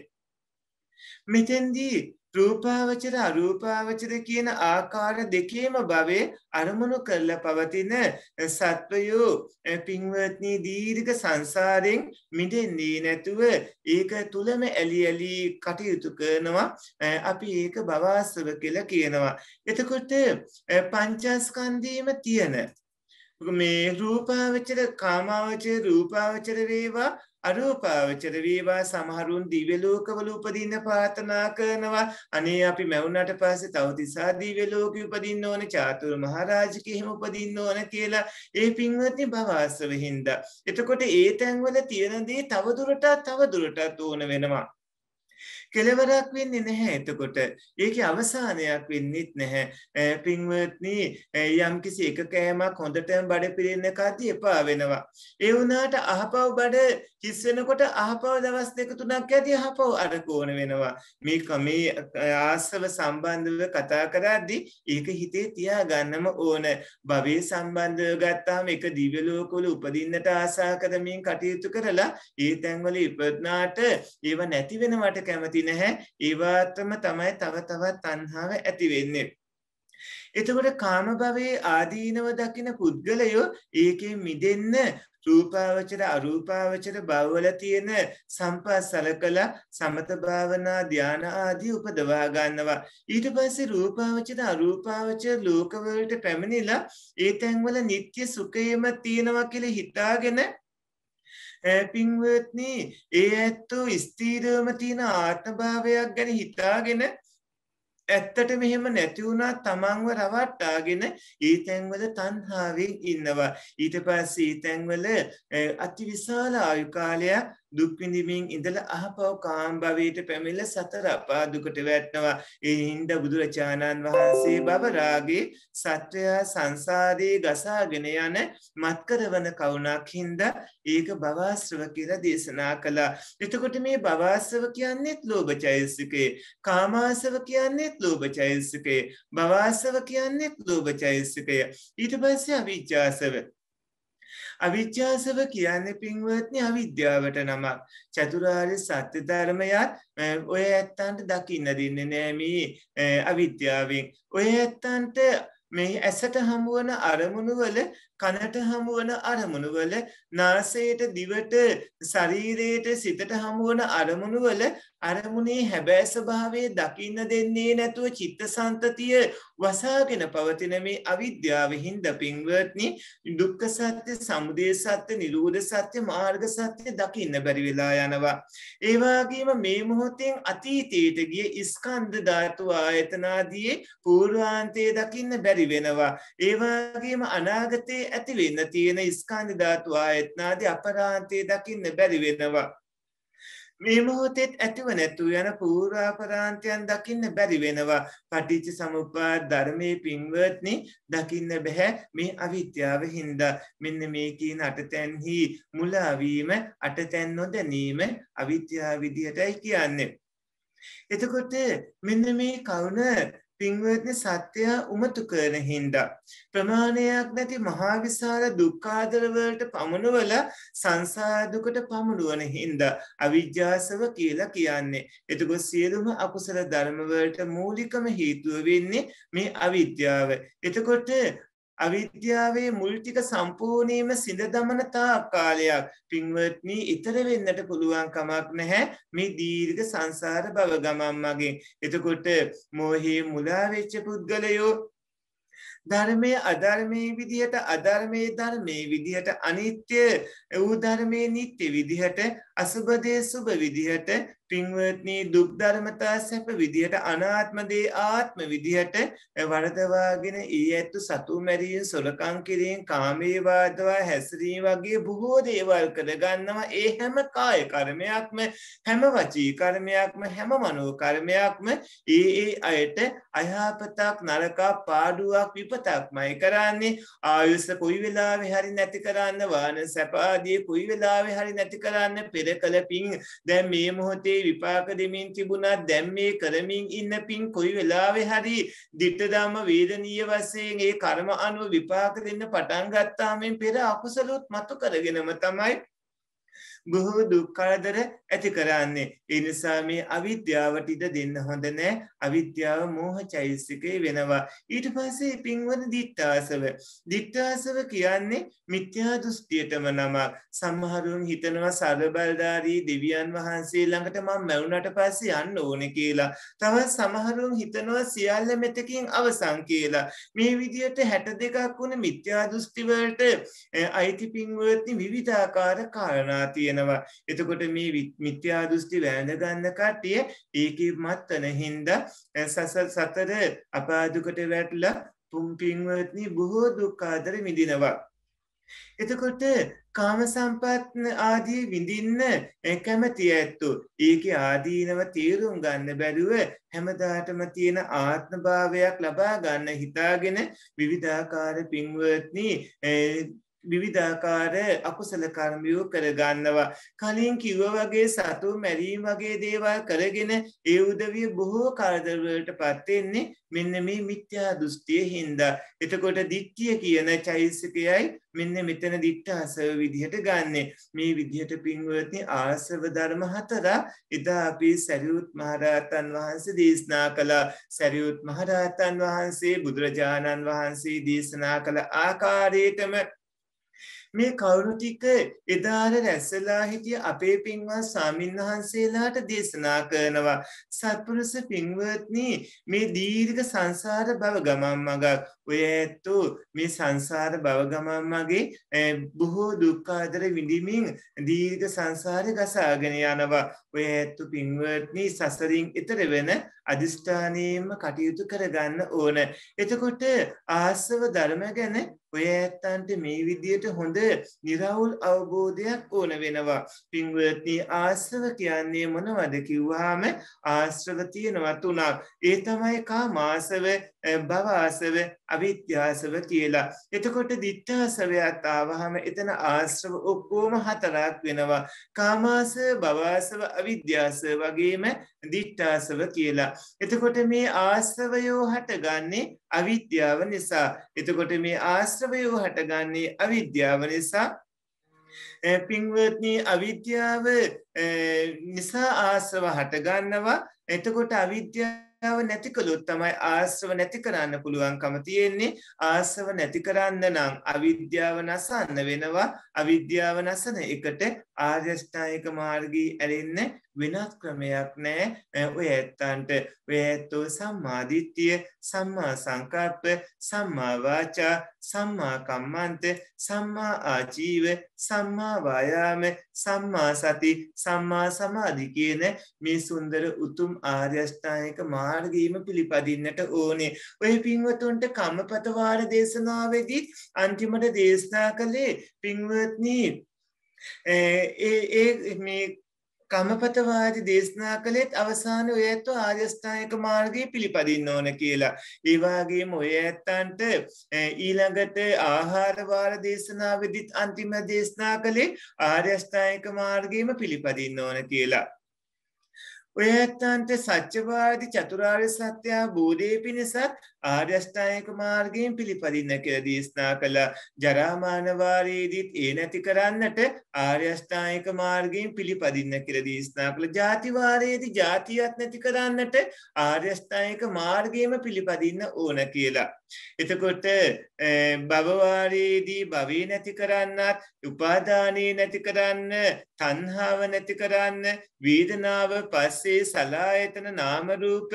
මෙතෙන්දී රූපාවචර අරූපාවචර කියන ආකාර දෙකේම භවයේ අරමුණු කරලා පවතින සත්වයෝ පින්වත්නි දීර්ඝ සංසාරයෙන් මිදෙන්නේ නැතුව ඒක තුලම ඇලි කටයුතු කරනවා. අපි ඒක භවආශ්‍රව කියලා කියනවා. එතකොට පංචස්කන්ධයේම තියෙන මේ රූපාවචර කාමාවචර රූපාවචර වේවා අරූපාවචර වේවා සමහරුන් දිව්‍ය ලෝකවල උපදින්න ප්‍රාර්ථනා කරනවා. අනේ අපි මැවුනට පස්සේ තවතිසා දිව්‍ය ලෝකෙ උපදින්න ඕනේ, චාතුරු මහරජකෙ හිම උපදින්න ඕනේ කියලා ඒ පින්වත්නි භවආශ්‍රව හින්දා. එතකොට ඒ තැන්වල තියෙන දේ තවදුරටත් ඕන වෙනවා. කෙලවරක් වෙන්නේ නැහැ. එතකොට ඒකේ අවසානයක් වෙන්නේත් නැහැ. පින්වත්නි යම්කිසි එක කෑමක් හොඳටම බඩ පිරෙන්න කද්දී එපා වෙනවා. ඒ වුණාට අහපව බඩ හිස් වෙනකොට අහපව දවස් දෙක තුනක් යද්දී අහපව අරක ඕන වෙනවා. මේ ආශ්‍රව සම්බන්ධව කතා කරද්දී ඒක හිතේ තියාගන්නම ඕන. භවයේ සම්බන්ධව ගත්තාම එක දිව්‍ය ලෝකවල උපදින්නට ආසා කරමින් කටයුතු කරලා ඒ තැන්වල ඉපදනාට ඒව නැති වෙනවට කැමති නැහැ. ඒවාටම තමයි තව තවත් තණ්හාව ඇති වෙන්නේ. එතකොට කාම භවයේ ආදීනව දකින පුද්ගලයෝ ඒකෙන් මිදෙන්න රූපාවචර අරූපාවචර භවවල තියෙන සම්පස්සලකලා සමත භාවනා ධාන ආදී උපදවා ගන්නවා. ඊට පස්සේ රූපාවචර අරූපාවචර ලෝකවලට පැමිණිලා ඒ තැන්වල නිත්‍ය සුඛයම තියෙනවා කියලා හිතාගෙන පින්වත්නි ඒ ඇත්තෝ ස්ථීරවම තියෙන ආත්ම භාවයක් ගැන හිතාගෙන ඇත්තට මෙහෙම නැති වුණා තමන්ව රවට්ටාගෙන ඒ තැන්වල තණ්හාවෙන් ඉන්නවා. ඊට පස්සේ ඒ තැන්වල අතිවිශාල ආයු කාලයක් දුක් විඳින්මින් ඉඳලා අහපව කාම භවයට පැමිණලා සතර අපා දුකට වැටෙනවා. ඒ හින්දා බුදුරජාණන් වහන්සේ භව රාගේ සත්‍යය සංසාරේ ගසාගෙන යන මත්කරවන කවුණක් හින්දා ඒක භවආශ්‍රව කියලා දේශනා කළා. එතකොට මේ භවආශ්‍රව කියන්නේත් ලෝභ චෛතසිකේ, කාමාශ්‍රව කියන්නේත් ලෝභ චෛතසිකේ, භවආශ්‍රව කියන්නේත් ලෝභ චෛතසිකය. ඊට පස්සේ අවිජ්ජාශ්‍රව. අවිජ්ජාසව කියන්නේ පින්වත්නි අවිද්‍යාවට නමක්. චතුරාර්ය සත්‍ය ධර්මයත් ඔය ඇත්තන්ට දකින්න දෙන්නේ නෑ මේ අවිද්‍යාවෙන්. ඔය ඇත්තන්ට මේ ඇසට හමුවන අරමුණු වල, කනට හමුවන අරමුණු වල, නාසයට, දිවට, ශරීරයට, සිතට හමුවන අරමුණු වල අරමුණේ හැබෑ ස්වභාවය දකින්න දෙන්නේ නැතුව චිත්තසංතතිය වසාගෙන පවතින මේ අවිද්‍යාව හින්දා පින්වත්නි දුක්ඛ සත්‍ය, සමුදය සත්‍ය, නිරෝධ සත්‍ය, මාර්ග සත්‍ය දකින්න බැරි වෙලා යනවා. ඒ වගේම මේ මොහොතෙන් අතීතයට ගිය ස්කන්ධ ධාතු ආයතනාදී පූර්වාන්තයේ දකින්න බැරි වෙනවා. ඒ වගේම අනාගතයේ ඇති වෙන්න තියෙන ස්කන්ධ ධාතු ආයතනාදී අපරාන්තයේ දකින්න බැරි වෙනවා. මේ මොහොතේත් ඇතිව නැතු යන පූර්වාපරාන්තයන් දකින්න බැරි වෙනවා. පටිච්ච සමුප්පාද ධර්මයේ පින්වත්නි දකින්න බෑ මේ අවිද්‍යාව හින්දා. මෙන්න මේ කියන අටතැන්හි මුලා වීම අටතැන් නොදැනීම අවිද්‍යාව විදිහටයි කියන්නේ. එතකොට මෙන්න මේ කවුන පින්වත්නි සත්‍යය උමතු කරන හින්දා ප්‍රමාණයක් නැති මහා විශාල දුක්ඛාදර වලට පමුණුවල සංසාර දුකට පමුණුවන හින්දා අවිජ්ජාසව කියලා කියන්නේ. එතකොට සියලුම අකුසල ධර්ම වලට මූලිකම හේතුව වෙන්නේ මේ අවිද්‍යාව. එතකොට අවිද්‍යාවේ මුල් ටික සම්පූර්ණයෙන්ම සිඳ දමන තාක් කාලයක් පින්වත්නි ඊතර වෙන්නට පුළුවන් කමක් නැහැ මේ දීර්ඝ සංසාර භව ගමන් මගින්. එතකොට මෝහේ මුලා වෙච්ච පුද්ගලයෝ ධර්මයේ අධර්මයේ විදිහට අධර්මයේ ධර්මයේ විදිහට අනිත්‍ය වූ ධර්මයේ නිට්ටය විදිහට අසුබ දේ සුබ විදිහට පින්වත්නි දුක් ධර්මතා සැප විදිහට අනාත්ම දේ ආත්ම විදිහට වරදවාගෙන ඊයැත්තු සතු මැරීම සොරකම් කිරීම කාමයේ වාදවා හැසිරීම වගේ බොහෝ දේවල් කරගන්නවා. ඒ හැම කාය කර්මයක්ම හැම වචී කර්මයක්ම හැම මනෝ කර්මයක්ම ඒ අයට අයහපතක් නරකක් පාඩුවක් විපතක්මයි කරන්නේ. ආයුෂ කොයි වෙලාවෙ හරි නැති කරන්න වාන සැප ආදී කොයි වෙලාවෙ හරි නැති කරන්න පෙර කළ පින් දැන් මේ මොහොතේ විපාක දෙමින් තිබුණා. දැන් මේ කරමින් ඉන්න පින් කොයි වෙලාවෙ හරි ditta ධම්ම වේදනීය වශයෙන් ඒ කර්ම අනුව විපාක දෙන්න පටන් ගත්තාම පෙර අකුසලොත් මතු කරගෙනම තමයි බොහෝ දුක් කරදර ඇති කරන්නේ. ඒ නිසා මේ අවිද්‍යාවට ඉඩ දෙන්න හොඳ නැහැ. අවිද්‍යාව මෝහ චෛතසිකේ වෙනවා. ඊට පස්සේ පින්වන දිත්තාසව. දිත්තාසව කියන්නේ මිත්‍යා දෘෂ්ටියටම නමක්. සමහරුන් හිතනවා සර්වබලධාරී දෙවියන් වහන්සේ ළඟට මම මැරුණට පස්සේ යන්න ඕනේ කියලා. තවත් සමහරුන් හිතනවා සියල්ල මෙතකින් අවසන් කියලා. මේ විදිහට 62ක් වුණ මිත්‍යා දෘෂ්ටි වලට අයිති පින්වත්නි විවිධාකාර කාරණා තියෙනවා. එතකොට මේ මිත්‍යා දෘෂ්ටි වැළඳ ගන්න කට්ටිය ඒකේ මත්තන හින්දා සතර අපාදුකට වැටලා පින්වත්නි බොහෝ දුක් ආදර විඳිනවා. එතකොට කාම සම්පත් ආදී විඳින්න කැමති ඇත්තෝ ඒකේ ආදීනව තේරුම් ගන්න බැරුව හැමදාටම තියෙන ආත්ම භාවයක් ලබා ගන්න හිතාගෙන විවිධාකාර පින්වත්නි විවිධාකාර අකුසල කර්මයෝ කරගන්නවා. කලින් කිව්වා වගේ සතු මැරීම වගේ දේවල් කරගෙන ඒ උදවිය බොහෝ කරදර වලට පත් වෙන්නේ මෙන්න මේ මිත්‍යා දෘෂ්ටිය හින්දා. එතකොට දිට්ඨිය කියන චෛතසිකයයි මෙන්න මෙතන දිට්ඨාසව විදිහට ගන්නෙ. මේ විදිහට පින්වත්නි ආසව ධර්ම හතර එදා අපි සරියුත් මහරහතන් වහන්සේ දේශනා කළා. සරියුත් මහරහතන් වහන්සේ බුදුරජාණන් වහන්සේ දේශනා කළ ආකාරයටම මේ කවුරු ටික එදාර රැස්සලා හිටිය අපේ පින්වත් ස්වාමීන් වහන්සේලාට දේශනා කරනවා. සත්පුරුෂ පින්වත්නි මේ දීර්ඝ සංසාර භව ගමන් මගක් ඔය ඇත්තෝ මේ සංසාර භව ගමන් මගේ බොහෝ දුක් ආදර විඳිමින් දීර්ඝ සංසාරේ ගසාගෙන යනවා. ඔය ඇත්තෝ පින්වත්නි සසරින් ඈතර වෙන අදිෂ්ඨානයෙන්ම කටයුතු කරගන්න ඕන. එතකොට ආස්ව ධර්ම ගැන ඔය ඇත්තන්ට මේ විදියට හොඳ නිරවුල් අවබෝධයක් ඕන වෙනවා. පින්වත්නි ආශ්‍රව කියන්නේ මොනවද කිව්වහම ආශ්‍රව තියෙනවා තුනක්. ඒ තමයි කාමාශ්‍රව, භවආශ්‍රව, අවිද්‍යාශ්‍රව කියලා. එතකොට දිට්ඨාශ්‍රවයට ආවහම එතන ආශ්‍රව ඔක්කොම හතරක් වෙනවා. කාමාශ්‍රව, භවආශ්‍රව, අවිද්‍යාශ්‍රව වගේම දිට්ඨාශ්‍රව කියලා. එතකොට මේ ආශ්‍රවයෝ හටගන්නේ අවිද්‍යාව නිසා. එතකොට මේ ආශ්‍රවයෝ හටගන්නේ අවිද්‍යාව නිසා. පින්වත්නි අවිද්‍යාව නිසා ආශ්‍රව හටගන්නවා. එතකොට අවිද්‍යාව නැති කළොත් තමයි ආශ්‍රව නැති කරන්න පුළුවන්කම තියෙන්නේ. ආශ්‍රව නැති කරන්න නම් අවිද්‍යාව නැසන්න වෙනවා. අවිද්‍යාව නැසන එකට ආර්ය අෂ්ටාංගික මාර්ගී ඇරෙන්න වෙනත් ක්‍රමයක් නැහැ. ඔය ඇත්තන්ට ඔය ඇත්තෝ සම්මා දිට්ඨිය, සම්මා සංකප්ප, සම්මා වාචා, සම්මා කම්මන්ත, සම්මා ආජීව, සම්මා වායාම, සම්මා සති, සම්මා සමාධි කියන මේ සුන්දර උතුම් ආර්ය අෂ්ටාංගික මාර්ගයම පිළිපදින්නට ඕනේ. ඔය පින්වතුන්ට කම්මපත වාර දේශනාවේදී අන්තිමට දේශනා කළේ පින්වත්නි මේ කමපතවාදී දේශනා කළේත් අවසාන ඔය ඇත්තෝ ආර්ය අෂ්ටාංගික මාර්ගයේ පිළිපදින්න ඕන කියලා. ඒ වගේම ඔය ඇත්තන්ට ඊළඟට ආහාර වාර දේශනාවෙදිත් අන්තිම දේශනා කළේ ආර්ය අෂ්ටාංගික මාර්ගයේම පිළිපදින්න ඕන කියලා. ඔය ඇත්තන්ට සත්‍යවාදී චතුරාර්ය සත්‍ය අවබෝධයේ පිණිසත් ආර්ය අෂ්ටාංගික මාර්ගයෙන් පිළිපදින්න කියලා දේශනා කළා. ජරා මරණ වාරයේදීත් ඒ නැති කරන්නට ආර්ය අෂ්ටාංගික මාර්ගයෙන් පිළිපදින්න කියලා දේශනා කළා. ජාති වාරයේදී ජාතියත් නැති කරන්නට ආර්ය අෂ්ටාංගික මාර්ගයෙන්ම පිළිපදින්න ඕන කියලා. එතකොට භව වාරයේදී භවේ නැති කරන්නත්, උපාදානයේ නැති කරන්න, තණ්හාව නැති කරන්න, වේදනාව පස්සේ සලආයතන නාම රූප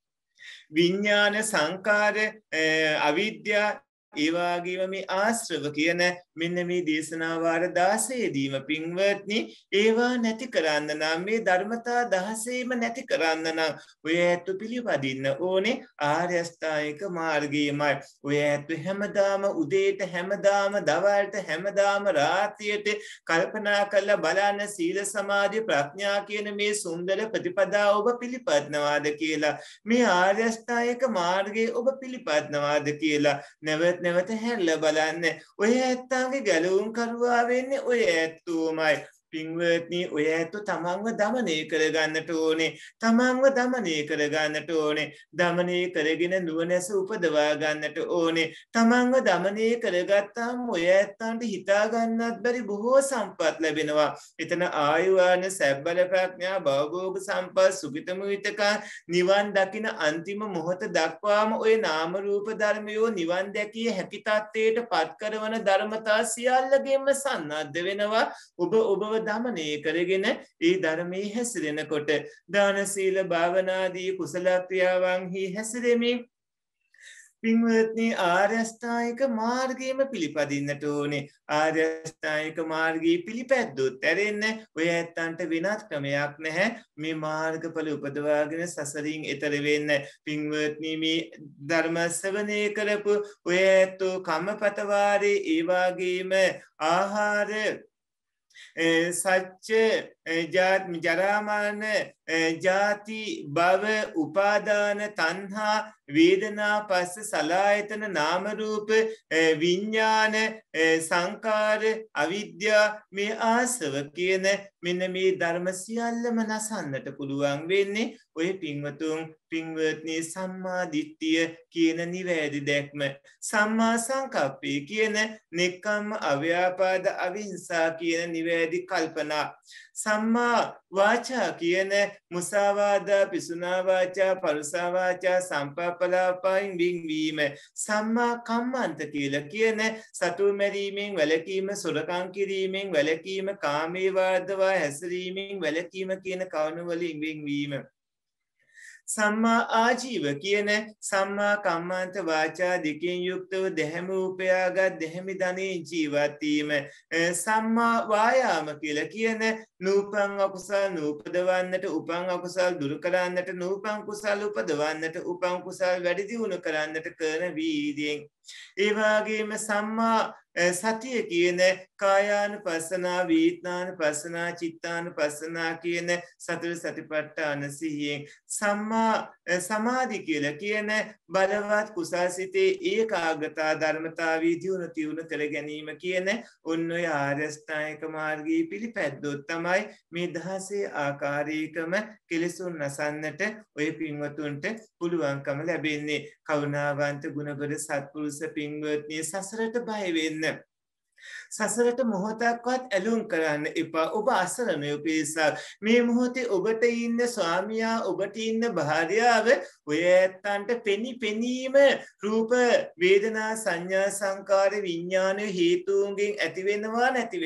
විඥාන සංකාර අවිද්‍යා ඒ වගේම මේ ආශ්‍රව කියන මෙන්න මේ දේශනා වාර 16 දීම පින්වත්නි ඒවා නැති කරන්න නම් මේ ධර්මතා 16ම නැති කරන්න නම් ඔය ඇත්ත පිළිපදින්න ඕනේ ආර්ය අෂ්ටාංගික මාර්ගයමයි. ඔය ඇත්ත හැමදාම උදේට හැමදාම දවල්ට හැමදාම රාත්‍රියට කල්පනා කරලා බලන්න සීල සමාධි ප්‍රඥා කියන මේ සුන්දර ප්‍රතිපදාව ඔබ පිළිපදනවාද කියලා. මේ ආර්ය අෂ්ටාංගික මාර්ගයේ ඔබ පිළිපදනවාද කියලා නැවත හැරලා බලන්න. ඔය ඇත්තන්ගේ ගැලවුම් කරුවා වෙන්නේ ඔය ඇත්තෝමයි. පින්වත්නි ඔය ඇත්තෝ තමන්ව දමනය කරගන්නට ඕනේ. තමන්ව දමනය කරගන්නට ඕනේ. දමනය කරගෙන නුවණැස උපදවා ගන්නට ඕනේ. තමන්ව දමනය කරගත්තාම ඔය ඇත්තන්ට හිතා ගන්නත් බැරි බොහෝ සම්පත් ලැබෙනවා. එතන ආයුවාන සැබ්බල ප්‍රඥා භවභෝග සම්පත් සුඛිතමුිතකා නිවන් දකින අන්තිම මොහොත දක්වාම ඔය නාම රූප ධර්මයෝ නිවන් දැකිය හැකි තත්ත්වයට පත් කරන ධර්මතා සියල්ලගෙම සන්නද්ධ වෙනවා. ඔබව දමනය කරගෙන ඒ ධර්මයේ හැසිරෙනකොට දාන සීල භාවනාදී කුසල ක්‍රියාවන්හි හැසිරෙමින් පින්වත්නි ආර්ය අෂ්ටාංගික මාර්ගයේම පිළිපදින්නට ඕනේ. ආර්ය අෂ්ටාංගික මාර්ගයේ පිළිපැද්දොත් ඇරෙන්න ඔය ඇත්තන්ට වෙනත් ක්‍රමයක් නැහැ. මේ මාර්ගඵල උපදවාගෙන සසරින් එතර වෙන්න. පින්වත්නි මේ ධර්ම ශ්‍රවණය කරපු ඔය ඇත්තෝ කම්මපත වාරේ ඒ වගේම ආහාර සච්ච ජරා මරණ ජාති භව උපාදාන තණ්හා වේදනා පස්ස සලආයතන නාම රූප විඥාන සංකාර අවිද්‍යා මේ ආසව කියන මෙන්න මේ ධර්ම සියල්ලම නසන්නට පුළුවන් වෙන්නේ ඔය පින්වත්නි සම්මා දිට්ඨිය කියන නිවැරදි දැක්ම, සම්මා සංකප්පය කියන නෙක්ඛම්ම අව්‍යාපාද අවිහිංසා කියන නිවැරදි කල්පනා, සම්මා වාචා කියන මුසාවාදා පිසුනා වාචා පරුසා වාචා සම්පප්පලාපයින් වින්වීම, සම්මා කම්මන්ත කියලා කියන සතුන් මැරීමෙන් වැළකීම, සොරකම් කිරීමෙන් වැළකීම, කාමයේ වර්ධවා හැසිරීමෙන් වැළකීම කියන කරුණු වලින් වින්වීම, සම්මා ආජීව කියන සම්මා කම්මන්ත වාචා දෙකෙන් යුක්තව දෙහැම උපයාගත් දෙහැමි ධනෙන් ජීවත් වීම, සම්මා වායාම කියලා කියන නූපන් අකුසල් නූපදවන්නට, උපන් අකුසල් දුරු කරන්නට, නූපන් කුසල් උපදවන්නට, උපන් කුසල් වැඩි දියුණු කරන්නට කරන වීර්යයෙන්, ඒ වගේම සම්මා සතිය කියන කායානුපස්සනා, වේදනානුපස්සනා, චිත්තානුපස්සනා කියන සතර සතිපට්ඨාන සිහියෙන්, සම්මා සමාධි කියලා කියන බලවත් කුසල්සිතේ ඒකාග්‍රතා ධර්මතාවී දියුණු කර ගැනීම කියන ඔන්න ඔය ආර්ය අෂ්ටාංගික මාර්ගයේ පිළිපැද්දොත් තමයි මේ 16 ආකාරයකම කෙලෙසුන් නසන්නට ඔය පින්වතුන්ට පුළුවන්කම ලැබෙන්නේ. කරුණාවන්ත ගුණබර සත්පුරුෂ පින්වත්නි සසරට බය වෙන්න, සසරට මොහොතක්වත් ඇලුම් කරන්න එපා. ඔබ අසරණය පිරිසක්. මේ මොහොතේ ඔබට ඉන්න ස්වාමියා, ඔබට ඉන්න භාර්යාව ඔය ඇත්තන්ට පෙනීම රූප වේදනා සංඥා සංකාර විඥාන හේතුන්ගෙන් ඇති වෙනවා නැති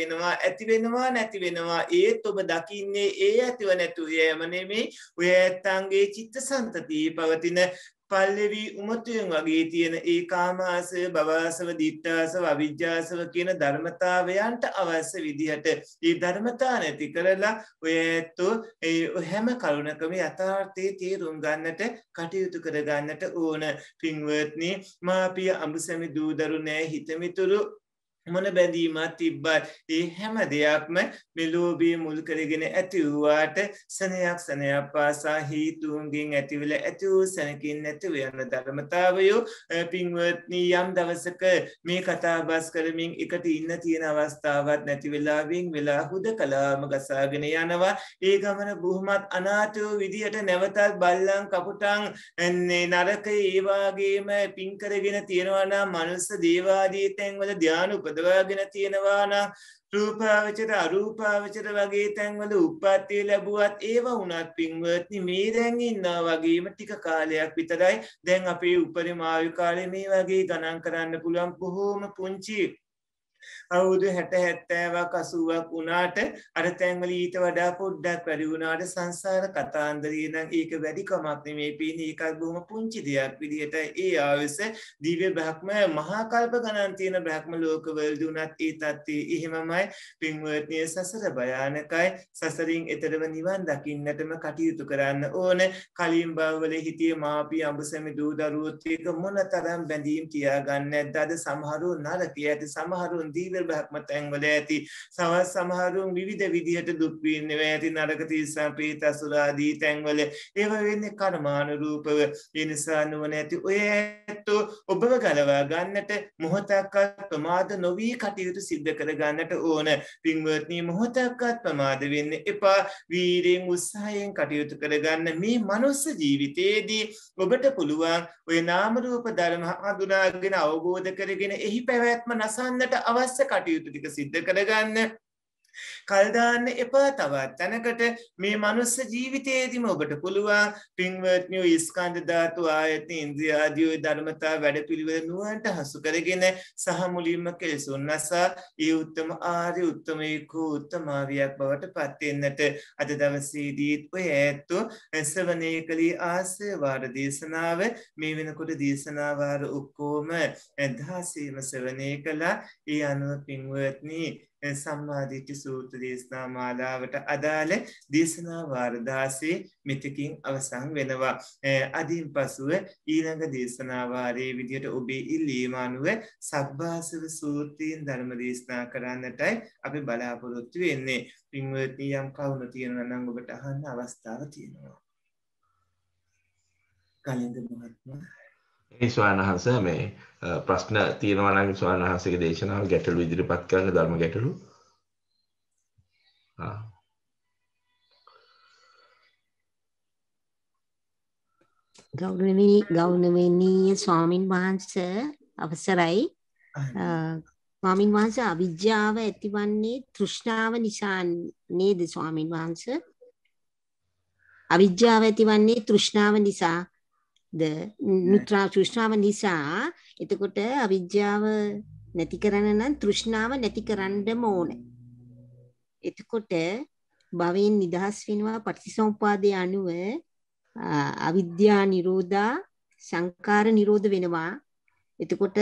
වෙනවා. ඒත් ඔබ දකින්නේ ඒ ඇතිව නැතු යෑම නෙමෙයි. ඔය ඇත්තන්ගේ චිත්තසංතතියේ පවතින පල්ලෙවි උමතුයෙන් වගේ තියෙන ඒ කාමාසව, භවසව, දිත්තාසව, අවිජ්ජාසව කියන ධර්මතාවයන්ට අවශ්‍ය විදිහට මේ ධර්මතා නැති කරලා ඔය ඇත්තෝ හැම කරුණකම යථාර්ථයේ තේරුම් ගන්නට කටයුතු කර ගන්නට ඕන. පින්වත්නි මාපිය අඹසැමි දූ දරුණෑ හිතමිතුරු මොන බැඳීමක් තිබ්බත් ඒ හැම දෙයක්ම මේ ලෝභය මුල් කරගෙන ඇති වූවාට සනයක් පාසා හේතුන්ගෙන් ඇතිවල ඇති වූ සැනකින් නැතිව යන ධර්මතාවයෝ පින්වත්නි යම් දවසක මේ කතා බස් කරමින් එකට ඉන්න තියෙන අවස්ථාවක් නැති වෙලාවෙන් වෙලා හුදකලාම ගසාගෙන යනවා ඒ ගමන බොහොමත් අනාථ වූ විදියට නැවතත් බල්ලන් කපුටන් නරකය ඒ වගේම පින් කරගෙන තියනවා නම් මනුස්ස දේවාදී තැන්වල ධ්‍යාන උපදවාගෙන තියෙනවා නම් රූපාවචර අරූපාවචර වගේ තැන්වල උප්පත්තිය ලැබුවත් ඒව වුණත් පින්වත්නි මේ දැන් ඉන්නා වගේම ටික කාලයක් විතරයි දැන් අපේ උපරිම ආයු කාලේ මේ වගේ ගණන් කරන්න පුළුවන් බොහෝම පුංචි අවුරුදු 60 70ක් 80ක් වුණාට අර තැන්වල ඊට වඩා පොඩ්ඩක් වැඩි වුණාට සංසාර කතාන්දරේ නම් ඒක වැඩි කමක් නෙමෙයි පීනේ ඒකත් බොහොම පුංචි දෙයක් විදිහට ඒ ආයුෂ දිව්‍ය බ්‍රහ්ම මහා කල්ප ගණන් තියෙන බ්‍රහ්ම ලෝකවලදී උනත් ඒ තත්ත්වය එහෙමමයි පින්වත්නි සසර භයානකයි සසරින් එතරම් නිවන් දකින්නටම කටයුතු කරන්න ඕන කලින් භවවල හිටියේ මාපිය අඹසැමි දූ දරුවොත් එක මොනතරම් බැඳීම් තියාගන්න නැද්ද අද සමහරු නරකය ඇති සමහරුන් දීවල් බ්‍රහ්ම තැන්වල ඇති සමහරුන් විවිධ විදිහට දුක් විඳිනවා ඇති නරක තිරිසන් ප්‍රේත අසුර ආදී තැන්වල ඒව වෙන්නේ කර්මානුරූපව ඒ නිසා නුවණැති ඔය ඇත්තෝ ඔබව ගලවා ගන්නට මොහොතක්වත් ප්‍රමාද නොවි කටයුතු සිද්ධ කර ගන්නට ඕන පින්වත්නි මොහොතක්වත් ප්‍රමාද වෙන්න එපා වීරයෙන් උත්සාහයෙන් කටයුතු කර ගන්න මේ මනුස්ස ජීවිතයේදී ඔබට පුළුවන් ඔය නාම රූප ධර්ම හඳුනාගෙන අවබෝධ කරගෙන එහි පැවැත්ම නසන්නට අවශ්‍ය කටයුතු ටික සිද්ධ කරගන්න කල් දාන්න එපා තවත් තැනකට මේ මනුස්ස ජීවිතයේදීම ඔබට පුළුවන් පින්වත්නි ඔය ස්කන්ධ ධාතු ආයතන ඉන්ද්‍රිය ආදී ධර්මතා වැඩපිළිවෙල නුවණට හසු කරගෙන සහ මුලින්ම කෙලෙසුන් නැසා ඒ උත්තම ආර්ය උත්තමේකෝ උත්තමාවියක් බවට පත් වෙන්නට අද දවසේදී ඔය ඇත්තෝ ශ්‍රවණය කළේ ආශේවාර දේශනාව මේ වෙනකොට දේශනා වාර ඔක්කොම 16ම ශ්‍රවණය කළා ඒ අනුව පින්වත්නි සම්මාදිට්ඨි සූත්‍ර දේශනා මාලාවට අදාළ දේශනා වාර 16 මෙතකින් අවසන් වෙනවා. අදින් පසුව ඊළඟ දේශනා වාරයේ විදිහට ඔබේ ඉල්ලීම අනුව සබ්බාසව සූත්‍රයෙන් ධර්ම දේශනා කරන්නටයි අපි බලාපොරොත්තු වෙන්නේ. පින්වත්නි යම් කවුරු තියෙනවා නම් ඔබට අහන්න අවස්ථාව තියෙනවා. කලින්ද මහත්මයා ඒ ස්වාමීන් වහන්සේ මේ ප්‍රශ්න තියෙනවා නම් ස්වාමීන් වහන්සේගේ දේශනාව ගැටළු ඉදිරිපත් කරන ධර්ම ගැටළු. ගෞරවනීය ස්වාමින් වහන්සේ අවසරයි. ස්වාමින් වහන්සේ අවිජ්ජාව ඇතිවන්නේ තෘෂ්ණාව නිසා නේද ස්වාමින් වහන්සේ? අවිජ්ජාව ඇතිවන්නේ තෘෂ්ණාව නිසා තෘෂ්ණාව නිසා එතකොට අවිජ්ජාව නැති කරන්න නම් තෘෂ්ණාව නැති කරන්නම ඕනේ. එතකොට භවයෙන් නිදහස් වෙනවා පටිච්චසමුප්පාදයේ අනුව අවිද්‍යා නිරෝධා සංකාර නිරෝධ වෙනවා. එතකොට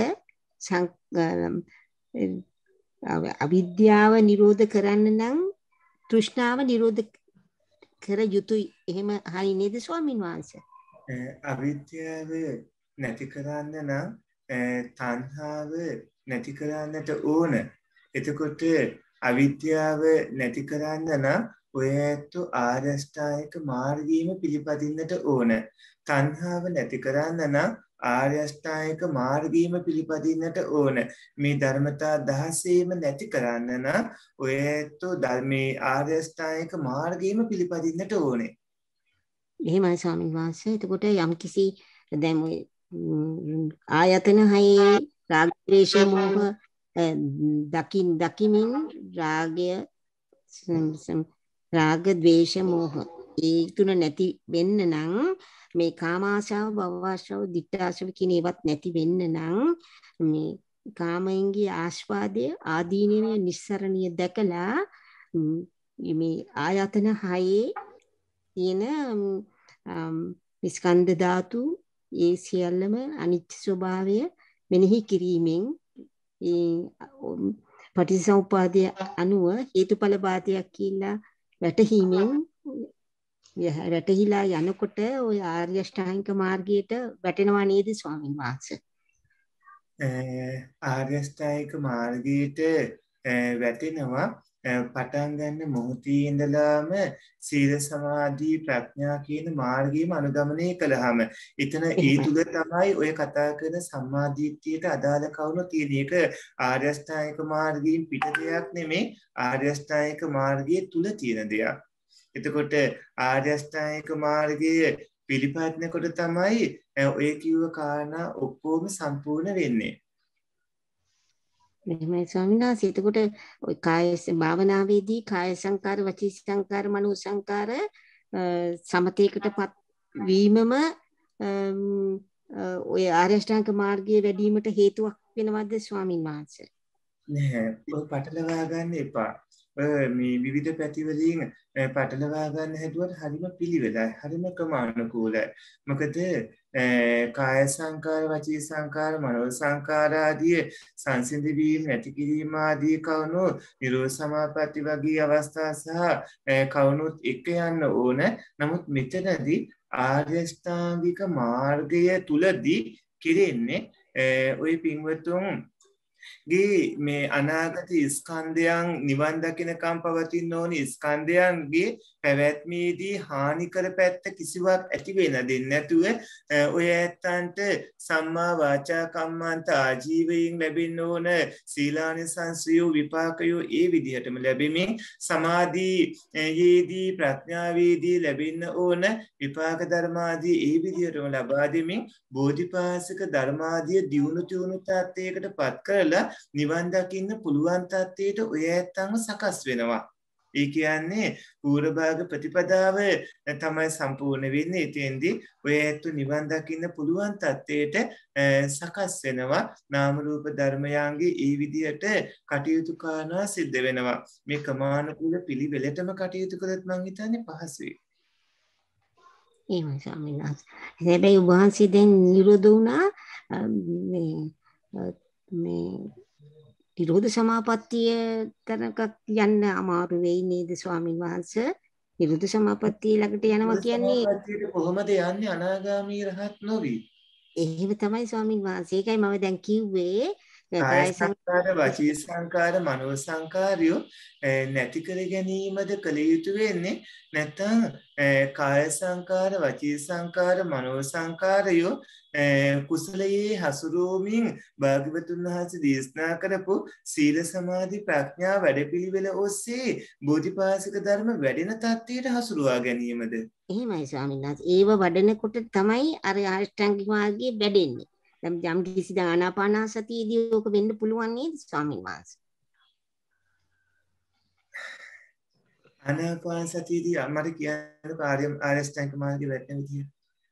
අවිද්‍යාව නිරෝධ කරන්න නම් තෘෂ්ණාව නිරෝධ කර යුතුයි. එහෙම හරි නේද ස්වාමීන් වහන්සේ? අවිද්‍යාව නැති කරන්න නම් තණ්හාව නැති කරන්නට ඕන. එතකොට අවිද්‍යාව නැති කරන්න නම් ඔය ඇත්තෝ ආර්ය අෂ්ටාංගික මාර්ගයම පිළිපදින්නට ඕන. තණ්හාව නැති කරන්න නම් ආර්ය අෂ්ටාංගික මාර්ගයම පිළිපදින්නට ඕන. මේ ධර්මතා 16ම නැති කරන්න නම් ඔය ඇත්තෝ ධර්මයේ ආර්ය අෂ්ටාංගික මාර්ගයම පිළිපදින්නට ඕනේ. එහෙමයි ස්වාමීන් වහන්සේ. එතකොට යම්කිසි දැන් ඔය ආයතන හයේ රාග ද්වේෂ මෝහ දකිමින් රාග ද්වේෂ මෝහ ඒ තුන නැති වෙන්න නම් මේ කාමාශාව භවආශාව ditthාශාව කියන ඒවත් නැති වෙන්න නම් මේ කාමයන්ගේ ආස්වාදයේ ආදීනීය නිස්සරණිය දැකලා මේ ආයතන හයේ තියෙන ස්කන්ධ ධාතු ඒ සියල්ලම අනිත්‍ය ස්වභාවය මෙනෙහි කිරීමෙන් පටිච්චසමුප්පාදය අනුව හේතුඵල බාධයක් කියලා වැටහීමෙන් වැටහිලා යනකොට ওই ආර්ය අෂ්ටාංගික මාර්ගයට වැටෙනවා නේද ස්වාමීන් වහන්සේ? ආර්ය අෂ්ටාංගික මාර්ගයට වැටෙනවා පටන් ගන්න මොහොතේ ඉඳලාම සීල සමාධි ප්‍රඥා කියන මාර්ගයම අනුගමනය කළාම එතන ඒ තුල තමයි ඔය කතා කරන සම්මාදිට්ඨියට අදාළ කවුණු තියෙන එක ආර්ය අෂ්ටාංගික මාර්ගයෙන් පිට දෙයක් නෙමෙයි ආර්ය අෂ්ටාංගික මාර්ගයේ තුල තියෙන දෙයක්. එතකොට ආර්ය අෂ්ටාංගික මාර්ගයේ පිළිපදිනකොට තමයි ඔය කිව්ව කාරණා ඔක්කොම සම්පූර්ණ වෙන්නේ. මෙහෙමයි ස්වාමීන් වහන්සේ. එතකොට ඔය කාය භාවනාවේදී කාය සංකාර, වචී සංකාර, මනෝ සංකාර සමතේකටපත් වීමම ඔය ආර්ය අෂ්ටාංග මාර්ගයේ වැඩිවීමට හේතුවක් වෙනවද ස්වාමීන් වහන්සේ? නෑ. ඔය පටලවා ගන්න එපා. මේ විවිධ පැතිවලින් පටලවා ගන්න හැදුවට හරිම පිළිවෙලයි. හරිම ක්‍රමානුකූලයි. මොකද කාය සංකාර, වචී සංකාර, මනෝ සංකාර ආදී සංසිඳවීම නැති කිරීම ආදී කවුණු නිරෝධ සමාපatti වගේ අවස්ථා සහ කවුණුත් එක යන්න ඕන. නමුත් මෙතනදී ආර්ය අෂ්ටාංගික මාර්ගය තුලදී කෙරෙන්නේ ওই පින්වතුන් මේ අනාගත ස්කන්ධයන් නිවන් දකින්නකම් පවතින ඕනි ස්කන්ධයන්ගේ පැවැත්මේදී හානිකර පැත්ත කිසිවක් ඇති වෙන දෙන්නේ නැතුව ඔය ඇත්තන්ට සම්මා වාචා කම්මන්ත ආජීවයෙන් ලැබෙන්න ඕන සීලානිසංසය විපාකය ඒ විදිහටම ලැබෙමින් සමාධියේදී ප්‍රඥාවේදී ලැබෙන්න ඕන විපාක ධර්මාදී ඒ විදිහටම ලබා දෙමින් බෝධිපාශික ධර්මාදී දියුණු තුණු තත්ත්වයකට පත් කරලා නිවන් දකින්න පුළුවන් තත්ත්වයට ඔය ඇත්තන්ව සකස් වෙනවා. ඒ කියන්නේ පූර්ව භාග ප්‍රතිපදාව තමයි සම්පූර්ණ වෙන්නේ. එතෙන්දී ඔය ඇත්තු නිවන් දකින්න පුළුවන් තත්ත්වයට සකස් වෙනවා. නාම රූප ධර්මයන්ගේ ඒ විදිහට කටයුතු කරනවා සිද්ධ වෙනවා. මේ ක්‍රමානුකූල පිළිවෙලටම කටයුතු කළොත් මම හිතන්නේ පහසුයි. එහෙමයි ස්වාමීන් වහන්සේ. හැබැයි වහන්සේ දැන් නිරෝධ වුණා මේ නිරෝධ සමාපත්තිය තරක යන්න අමාරු වෙයි නේද ස්වාමීන් වහන්සේ? නිරෝධ සමාපත්තිය ළඟට යනවා කියන්නේ කොහොමද යන්නේ අනාගාමී රහත් නොවි? එහෙම තමයි ස්වාමීන් වහන්සේ. ඒකයි මම දැන් කිව්වේ කාය සංකාර, වචී සංකාර, මනෝ සංකාරය නැති කර ගැනීමද කළ යුතු වෙන්නේ. නැත්නම් කාය සංකාර, වචී සංකාර, මනෝ සංකාරය කුසලයේ හසුරුවමින් භාග්‍යවතුන් වහන්සේ දේශනා කරපු සීල සමාධි ප්‍රඥා වැඩපිළිවෙල ඔස්සේ බෝධිපාශික ධර්ම වැඩෙන තත්ත්වයට හසුරුවා ගැනීමද? එහෙමයි ස්වාමීන් වහන්සේ. ඒව වඩනකොට තමයි අර අෂ්ටාංගික මාර්ගයේ වැඩෙන්නේ. දැන් යම් කිසි ආනාපානසතියදී ඕක වෙන්න පුළුවන් නේද ස්වාමීන් වහන්සේ? ආනාපානසතියදී මට කියන්න ආර්ය අෂ්ටාංගික මාර්ගයේ වැඩෙන විදිය.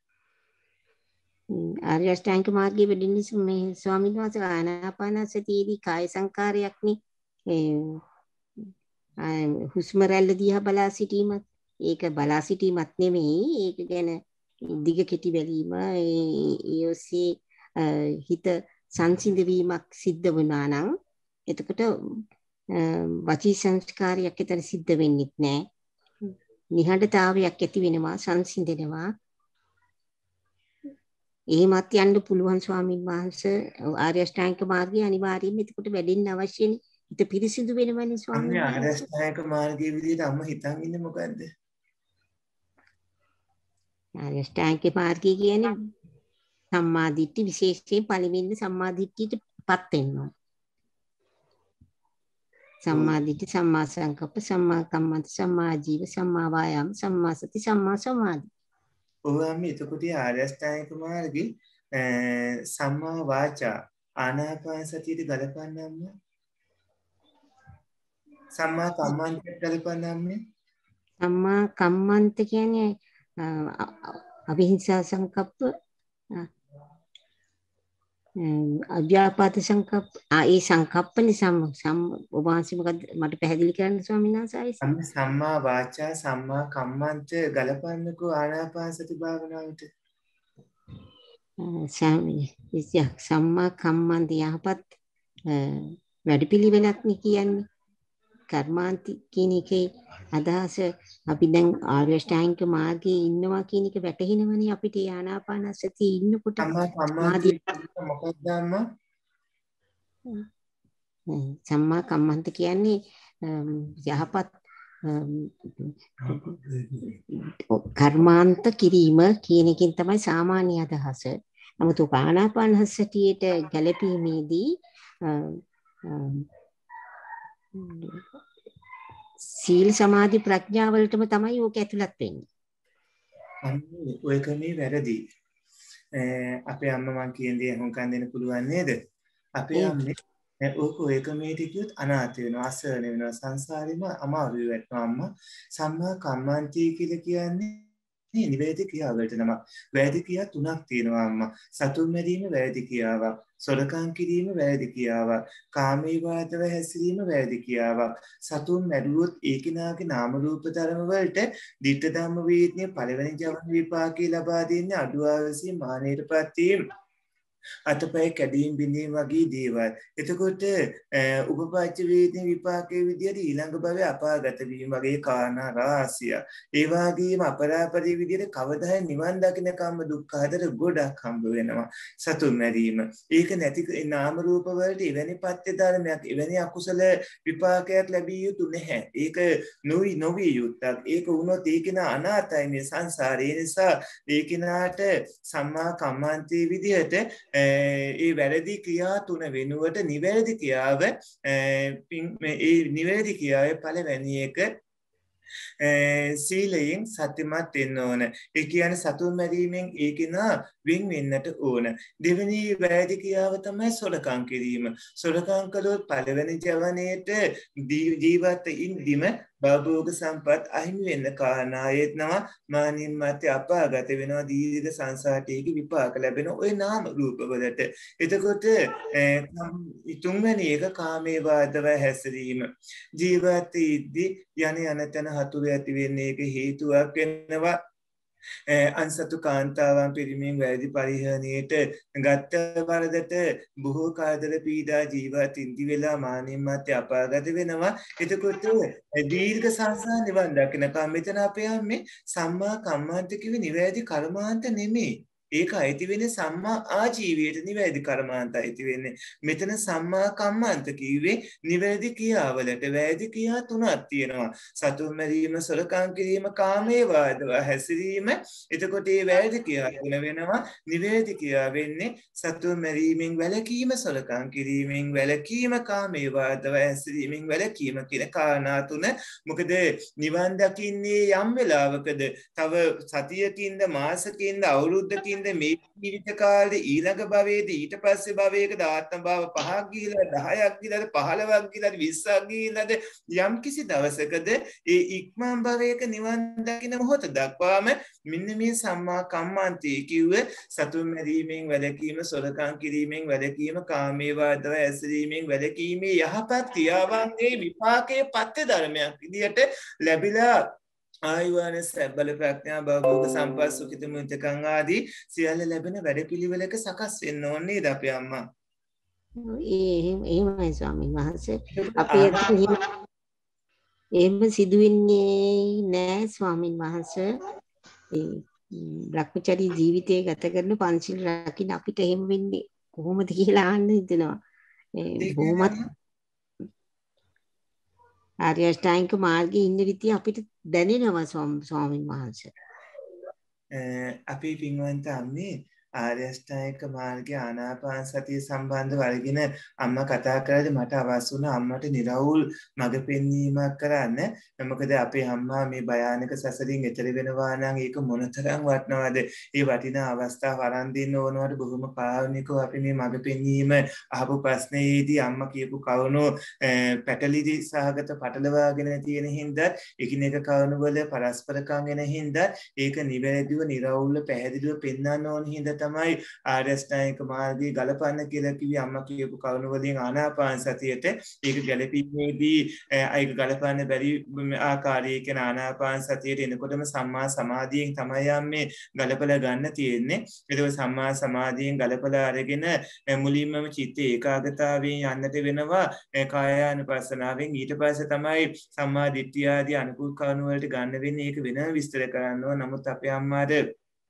ආර්ය අෂ්ටාංගික මාර්ගයේ වැඩෙන්නේ මේ ස්වාමීන් වහන්සේ ආනාපානසතියදී කාය සංකාරයක්නේ හුස්ම රැල්ල දිහා බලා සිටීමත් ඒක බලා සිටීමත් නෙමෙයි ඒක ගැන දිග කෙටි බැලීම ඒ ඔස්සේ හිත සංසිඳ වීමක් සිද්ධ වුණා නම් එතකොට වචී සංස්කාරයක් ඇතර සිද්ධ වෙන්නේ නැහැ. නිහඬතාවයක් ඇති වෙනවා සංසිඳෙනවා. එහෙමත් යන්න පුළුවන් ස්වාමීන් වහන්සේ. ආර්ය අෂ්ටාංගික මාර්ගය අනිවාර්යයෙන්ම එතකොට වැඩෙන්න අවශ්‍යනේ. හිත පිරිසිදු වෙනවනේ ස්වාමීන් වහන්සේ. ආර්ය අෂ්ටාංගික මාර්ගයේ විදිහට අම්ම හිතන් ඉන්නේ මොකද්ද? ආර්ය අෂ්ටාංගික මාර්ගය කියන්නේ සම්මා දිට්ඨි විශේෂයෙන් පළවෙනි සම්මා දිට්ඨියටපත් වෙනවා. සම්මා දිට්ඨි, සම්මා සංකප්ප, සම්මා කම්මන්ත, සම්මා ජීව, සම්මා වායාම, සම්මා සති, සම්මා සමාධි. ඔහොම එතකොට ආර්ය අෂ්ටාංගික මාර්ගයේ සම්මා වාචා ආනාපාන සතියට ගලපන්නම්ම සම්මා කම්මන්තයට ගලපන්නම්ම සම්මා කම්මන්ත කියන්නේ අවිහිංසා සංකප්ප අව්‍යාපාද සංකප්ප ඒ සංකප්පනේ ඔබ වහන්සේ මොකද මට පැහැදිලි කරන්න ස්වාමීන් වහන්සේ? සම්මා වාචා සම්මා කම්මන්ත ගලපන්නකෝ ආනාපාන සති භාවනාවට. සම්මා කම්මන්ත යහපත් වැඩපිළිවෙලක් නේ කියන්නේ. කර්මාන්ති කියන එකේ අදහස අපි දැන් ආර්ය අෂ්ටාංගික මාර්ගයේ ඉන්නවා කියන එක වැටහෙනවනේ අපිට ආනාපානසතිය ඉන්නකොට. සම්මා කම්මන්ත මොකක්ද අම්මා? සම්මා කම්මන්ත කියන්නේ යහපත් කර්මාන්ත කිරීම කියන එකෙන් තමයි සාමාන්‍ය අදහස. නමුත් ආනාපාන සතියට ගැලපීමේදී සීල සමාධි ප්‍රඥා වලටම තමයි ඕක ඇතුළත් වෙන්නේ. ඔය ක්‍රමේ වැරදි. අපේ අම්මා මං කියන දේ හොංකන් දෙන්න පුළුවන් නේද? අපේ අම්මේ ඕක ඔය ක්‍රමේට කිව්වොත් අනාථ වෙනවා, අසරණ වෙනවා, සංසාරෙම අමාරු වෙනවා අම්මා. සම්මා කම්මන්තය කියලා කියන්නේ නිවැරදි ක්‍රියාවලට නම. වැරදි ක්‍රියා තුනක් තියෙනවා අම්මා. සතුන් මැරීම වැරදි ක්‍රියාවක්. සොරකම් කිරීම වැරදි ක්‍රියාවක්. කාමීවාදව හැසිරීම වැරදි ක්‍රියාවක්. සතුන් මැරුවොත් ඒකිනාගේ නාම රූප ධර්ම වලට ditta ධම්ම වේදනය පළවෙනි ජවන විපාකේ ලබා දෙන්නේ අඩු ආවසී මානෙටපත් වීම. අතපය කැඩීම් බිඳීම් වගේ දේවල්. එතකොට උපපච්ච වේදනය විපාකයේ විදියට ඊළඟ භවයේ අපාගත වීම වගේ කාරණා රාශිය. ඒ වගේම අපරාපරි විදියට කවදායි නිවන් දකින්න කම්ම දුක්ඛ හතර ගොඩක් හම්බ වෙනවා. සතුන් මැරීම. ඒක නැති නාම රූප වලට එවැනි පත්‍ය ධර්මයක්, එවැනි අකුසල විපාකයක් ලැබිය යුතු නැහැ. ඒක නොවිය යුත්තක්. ඒක වුණොත් ඒකින අනාතයි මේ සංසාරේ. නිසා ඒකිනාට සම්මා කම්මන්තේ විදියට ඒ වැරදි ක්‍රියා තුන වෙනුවට නිවැරදි ක්‍රියාව ඒ නිවැරදි ක්‍රියාවේ පළවෙනි එක සීලයෙන් සත්‍යමත් වෙන්න ඕන. ඒ කියන්නේ සතුන් මැරීමෙන් ඒකිනා වෙන් වෙන්නට ඕන. දෙවෙනි වැරදි ක්‍රියාව තමයි සොරකම් කිරීම. සොරකම් කළොත් පළවෙනි ජවනයේට ජීවත් ඉඳිම භවෝග සම්පත් අහිමි වෙන්න කාරණායෙත් නම මානින් මත අපාගත වෙනවා. දීර්ඝ සංසාරයේ විපාක ලැබෙන ওই නාම රූප වලට. එතකොට තුන්වෙනි එක කාමයේ වාදව හැසිරීම. ජීවත් ඉද්දී යන තැන හතුරු ඇති වෙන්නේ ඒක හේතුවක් වෙනවා. අන්සතු කාන්තාවන් පිරිමින් වැරදි පරිහරණයට ගත්ත වරදට බොහෝ කාලදර පීඩා ජීවත් ඉඳි වෙලා මානින් මත අපාගත වෙනවා. එතකොට දීර්ඝ සංසාර නිවන් දකින්නකම් මෙතන අපේ මේ සම්මා කම්මන්ත කිවි නිවැරදි කර්මාන්ත නෙමෙයි. ඒක අයිති වෙන්නේ සම්මා ආජීවයට නිවැරදි කර්මාන්ත අයිති වෙන්නේ. මෙතන සම්මා කම්මන්ත කිව්වේ නිවැරදි ක්‍රියාවලට වැරදි ක්‍රියා තුනක් තියෙනවා. සතුන් මැරීම, සොරකම් කිරීම, කාමයේ වාදව හැසිරීම. එතකොට මේ වැරදි ක්‍රියා තුන වෙනවා. නිවැරදි ක්‍රියා වෙන්නේ සතුන් මැරීමෙන් වැළකීම, සොරකම් කිරීමෙන් වැළකීම, කාමයේ වාදව හැසිරීමෙන් වැළකීම කියන කාරණා තුන. මොකද නිවන් දකින්නේ යම් වෙලාවකද තව සතියකින්ද මාසකින්ද අවුරුද්දකින් මේ ජීවිත කාලේ ඊළඟ භවයේදී ඊට පස්සේ භවයකද ආත්ම භාව 5ක් ගිහිලා 10ක් ගිහිලා 15ක් ගිහිලා 20ක් ගිහිලාද යම් කිසි දවසකද ඒ ඉක්මන් භවයක නිවන් දකින මොහොත දක්වාම මෙන්න මේ සම්මා කම්මන්තය කිව්ව සතුන් මැරීමෙන් වැළකීම, සොරකම් කිරීමෙන් වැළකීම, කාමයේ වාදව ඇසීමෙන් වැළකීම යහපත් ක්‍රියාවන්ගේ විපාකයේ පත්‍ය ධර්මයක් විදියට ලැබිලා ආයුවාන සැබල ප්‍රඥා භවෝග සම්පත් සුඛිත මුත්තකං ආදී සියල්ල ලැබෙන වැඩපිළිවෙලක සකස් වෙන්න ඕනේ අපේ අම්මා. එහෙමයි ස්වාමීන් වහන්සේ. අපේ එහෙම සිදු වෙන්නේ නෑ ස්වාමීන් වහන්සේ. ඒ භ්‍රමචරී ජීවිතය ගත කරන පංචිල් රකින්න අපිට එහෙම වෙන්නේ කොහොමද කියලා අහන්න හිතෙනවා. බොහොමත් ආර්ය අෂ්ටාංගික මාර්ගයේ ඉන්න විදිය අපිට දැනෙනවා ස්වාමීන් වහන්සේ. අපි පින්වන්ත අම්මේ ආර්ය අෂ්ටාංගික මාර්ගයේ ආනාපාන සතිය සම්බන්ධව අරගෙන අම්මා කතා කරද්දී මට අවශ්‍ය වුණා අම්මට නිරවුල් මඟ පෙන්වීමක් කරන්න. මොකද අපේ අම්මා මේ භයානක සසරින් එතර වෙනවා නම් ඒක මොනතරම් වටිනවද? ඒ වටිනා අවස්ථාව වරන් දෙන්න ඕනවට බොහොම කාරුණිකව අපි මේ මඟ පෙන්වීම අහපු ප්‍රශ්නයේදී අම්මා කියපු කරුණු පැටලිදි සහගත පටලවාගෙන තියෙන හින්දා එකිනෙක කරුණු වල පරස්පරකම් වෙන හින්දා ඒක නිවැරදිව නිරවුල්ව පැහැදිලිව පෙන්වන්න ඕන හින්දා තමයි ආර්ය අෂ්ටාංගික මාර්ගයේ ගලපන්න කියලා කිව්වේ අම්මා කියපු කරුණු වලින් ආනාපාන සතියට. ඒක ගැලපීමේදී ඒක ගලපන්න බැරි ආකාරයේ කියන ආනාපාන සතියට එනකොටම සම්මා සමාධියෙන් තමයි යන්නේ ගලපලා ගන්න තියෙන්නේ. ඒක සම්මා සමාධියෙන් ගලපලා අරගෙන මුලින්මම චිත්ත ඒකාග්‍රතාවයෙන් යන්නට වෙනවා කායානුපස්සනාවෙන්. ඊට පස්සේ තමයි සම්මා දිට්ඨිය ආදී අනුකූල කරුණු වලට ගන්න වෙන්නේ. ඒක වෙනම විස්තර කරනවා. නමුත් අපේ අම්මාට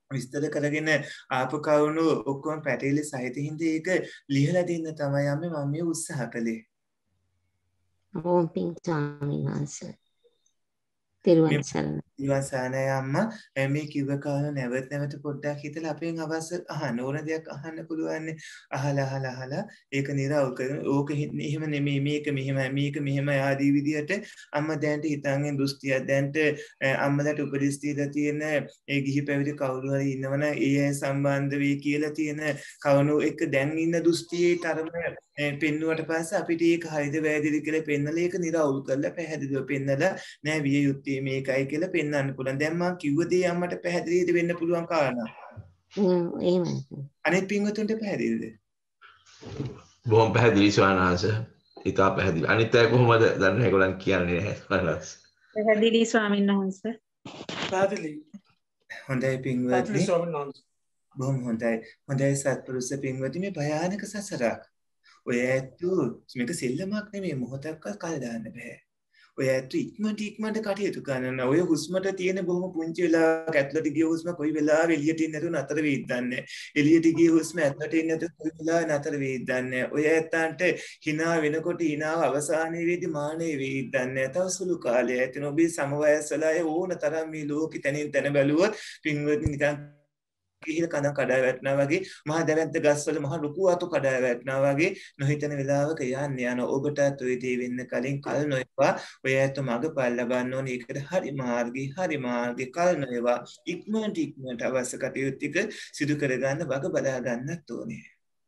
විස්තර කරගෙන ආපු කවුණු ඔක්කොම පැටලි සහිත හින්දා ඒක ලියලා දෙන්න තමයි මම මේ උත්සාහ කළේ. බොහොම පිං ස්වාමීන් වහන්සේ. තෙරුවන් සරණයි. ඉවන් සානය අම්මා මේ කිව්ව කාරණා නැවත පොඩ්ඩක් හිතලා අපෙන් අවශ්‍ය අහන්න ඕන දෙයක් අහන්න පුළුවන්. අහලා ඒක නිරවුල් කරන ඕක එහෙම නෙමෙයි මේක මෙහෙම ආදී විදිහට අම්මා දැන්ට හිතන්නේ දෘෂ්ටියක් දැන්ට අම්මලාට උපදෙස් දීලා තියෙන ඒ ගිහි පැවිදි කවුරු හරි ඉන්නවනම් ඒ අය සම්බන්ධ වෙයි කියලා තියෙන කවුණු එක දැන් ඉන්න දෘෂ්ටියේ තරම පෙන්නුවට පස්සේ අපිට ඒක හරිද වැරදිද කියලා පෙන්නලා ඒක නිරවුල් කරලා පැහැදිලිව පෙන්නලා නෑ විය යුත්තේ මේකයි කියලා පෙන්වන්න පුළුවන්. දැන් මම කිව්ව දේ අම්මට පැහැදිලිද වෙන්න පුළුවන් කාරණා. එහෙමයි. අනිත් පින්වතුන්ට පැහැදිලිද? බොහොම පැහැදිලි ස්වාමීන් ඉතා පැහැදිලි. අනිත් අය කොහොමද දන්නේ? ඒගොල්ලන් කියන්නේ නැහැ ස්වාමීන්. පැහැදිලි ස්වාමීන් වහන්සේ. පැහැදිලි. හොඳයි පින්වත්නි. බොහොම හොඳයි. හොඳයි සත්පුරුෂ පින්වත්නි මේ භයානක සසරක්. ඔය ඇත්තු මේක සෙල්ලමක් නෙමෙයි මොහොතක්වත් කල් දාන්න බෑ. ඔය ඇත්තු ඉක්මනට කටයුතු කරනවා. ඔය හුස්මට තියෙන බොහොම පුංචි වෙලාවක ඇතුළට ගිය හුස්ම කොයි වෙලාවෙ එළියට එන්නේ නැතුව නතර වෙයිද දන්නේ. එළියට ගිය හුස්ම ඇතුළට එන්නේ නැතුව කොයි වෙලාවෙ නතර වෙයිද දන්නේ. ඔය ඇත්තන්ට hina වෙනකොට hinaව අවසානයේ වේදී මානෙ වෙයිද දන්නේ. තව සුළු කාලයක් ඇතින ඔබේ සමවයස්වල අය ඕන තරම් මේ ලෝකෙ තනින් තන බැලුවොත් පින්වත්නි නිකන් කිහිල කන කඩා වැටෙනවා වගේ මහා දැවැන්ත ගස්වල මහා ලොකු අතු කඩා වැටෙනවා වගේ නොහිතන වෙලාවක යන්න ඔබටත් ඔය දේ වෙන්න කලින් කල් නොයවා ඔය ඇත්ත මඟපල් ලබන්න ඕනේ. ඒකට හරි මාර්ගේ කල් නොයවා ඉක්මනට අවශ්‍ය කටයුතු ටික සිදු කරගන්න වග බලා ගන්නත් ඕනේ.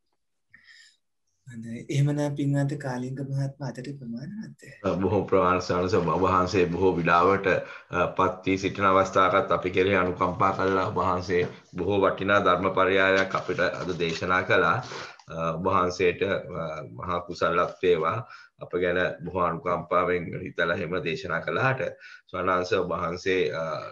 එහෙමනම් පින්වන්ත කාලිංග මහත්මයා අතට ප්‍රමාණවත්ද? බොහෝ ප්‍රමාණසාරස වහන්සේ බොහෝ විඩාවට පත් වී සිටින අවස්ථාවකත් අපි කෙරෙහි අනුකම්පා කළා. වහන්සේ බොහෝ වටිනා ධර්මපරයායක් අපිට අද දේශනා කළා. වහන්සේට මහා කුසලයක් වේවා. අප ගැන බොහෝ අනුකම්පාවෙන් හිතලා එහෙම දේශනා කළාට ස්වාමීන් වහන්සේ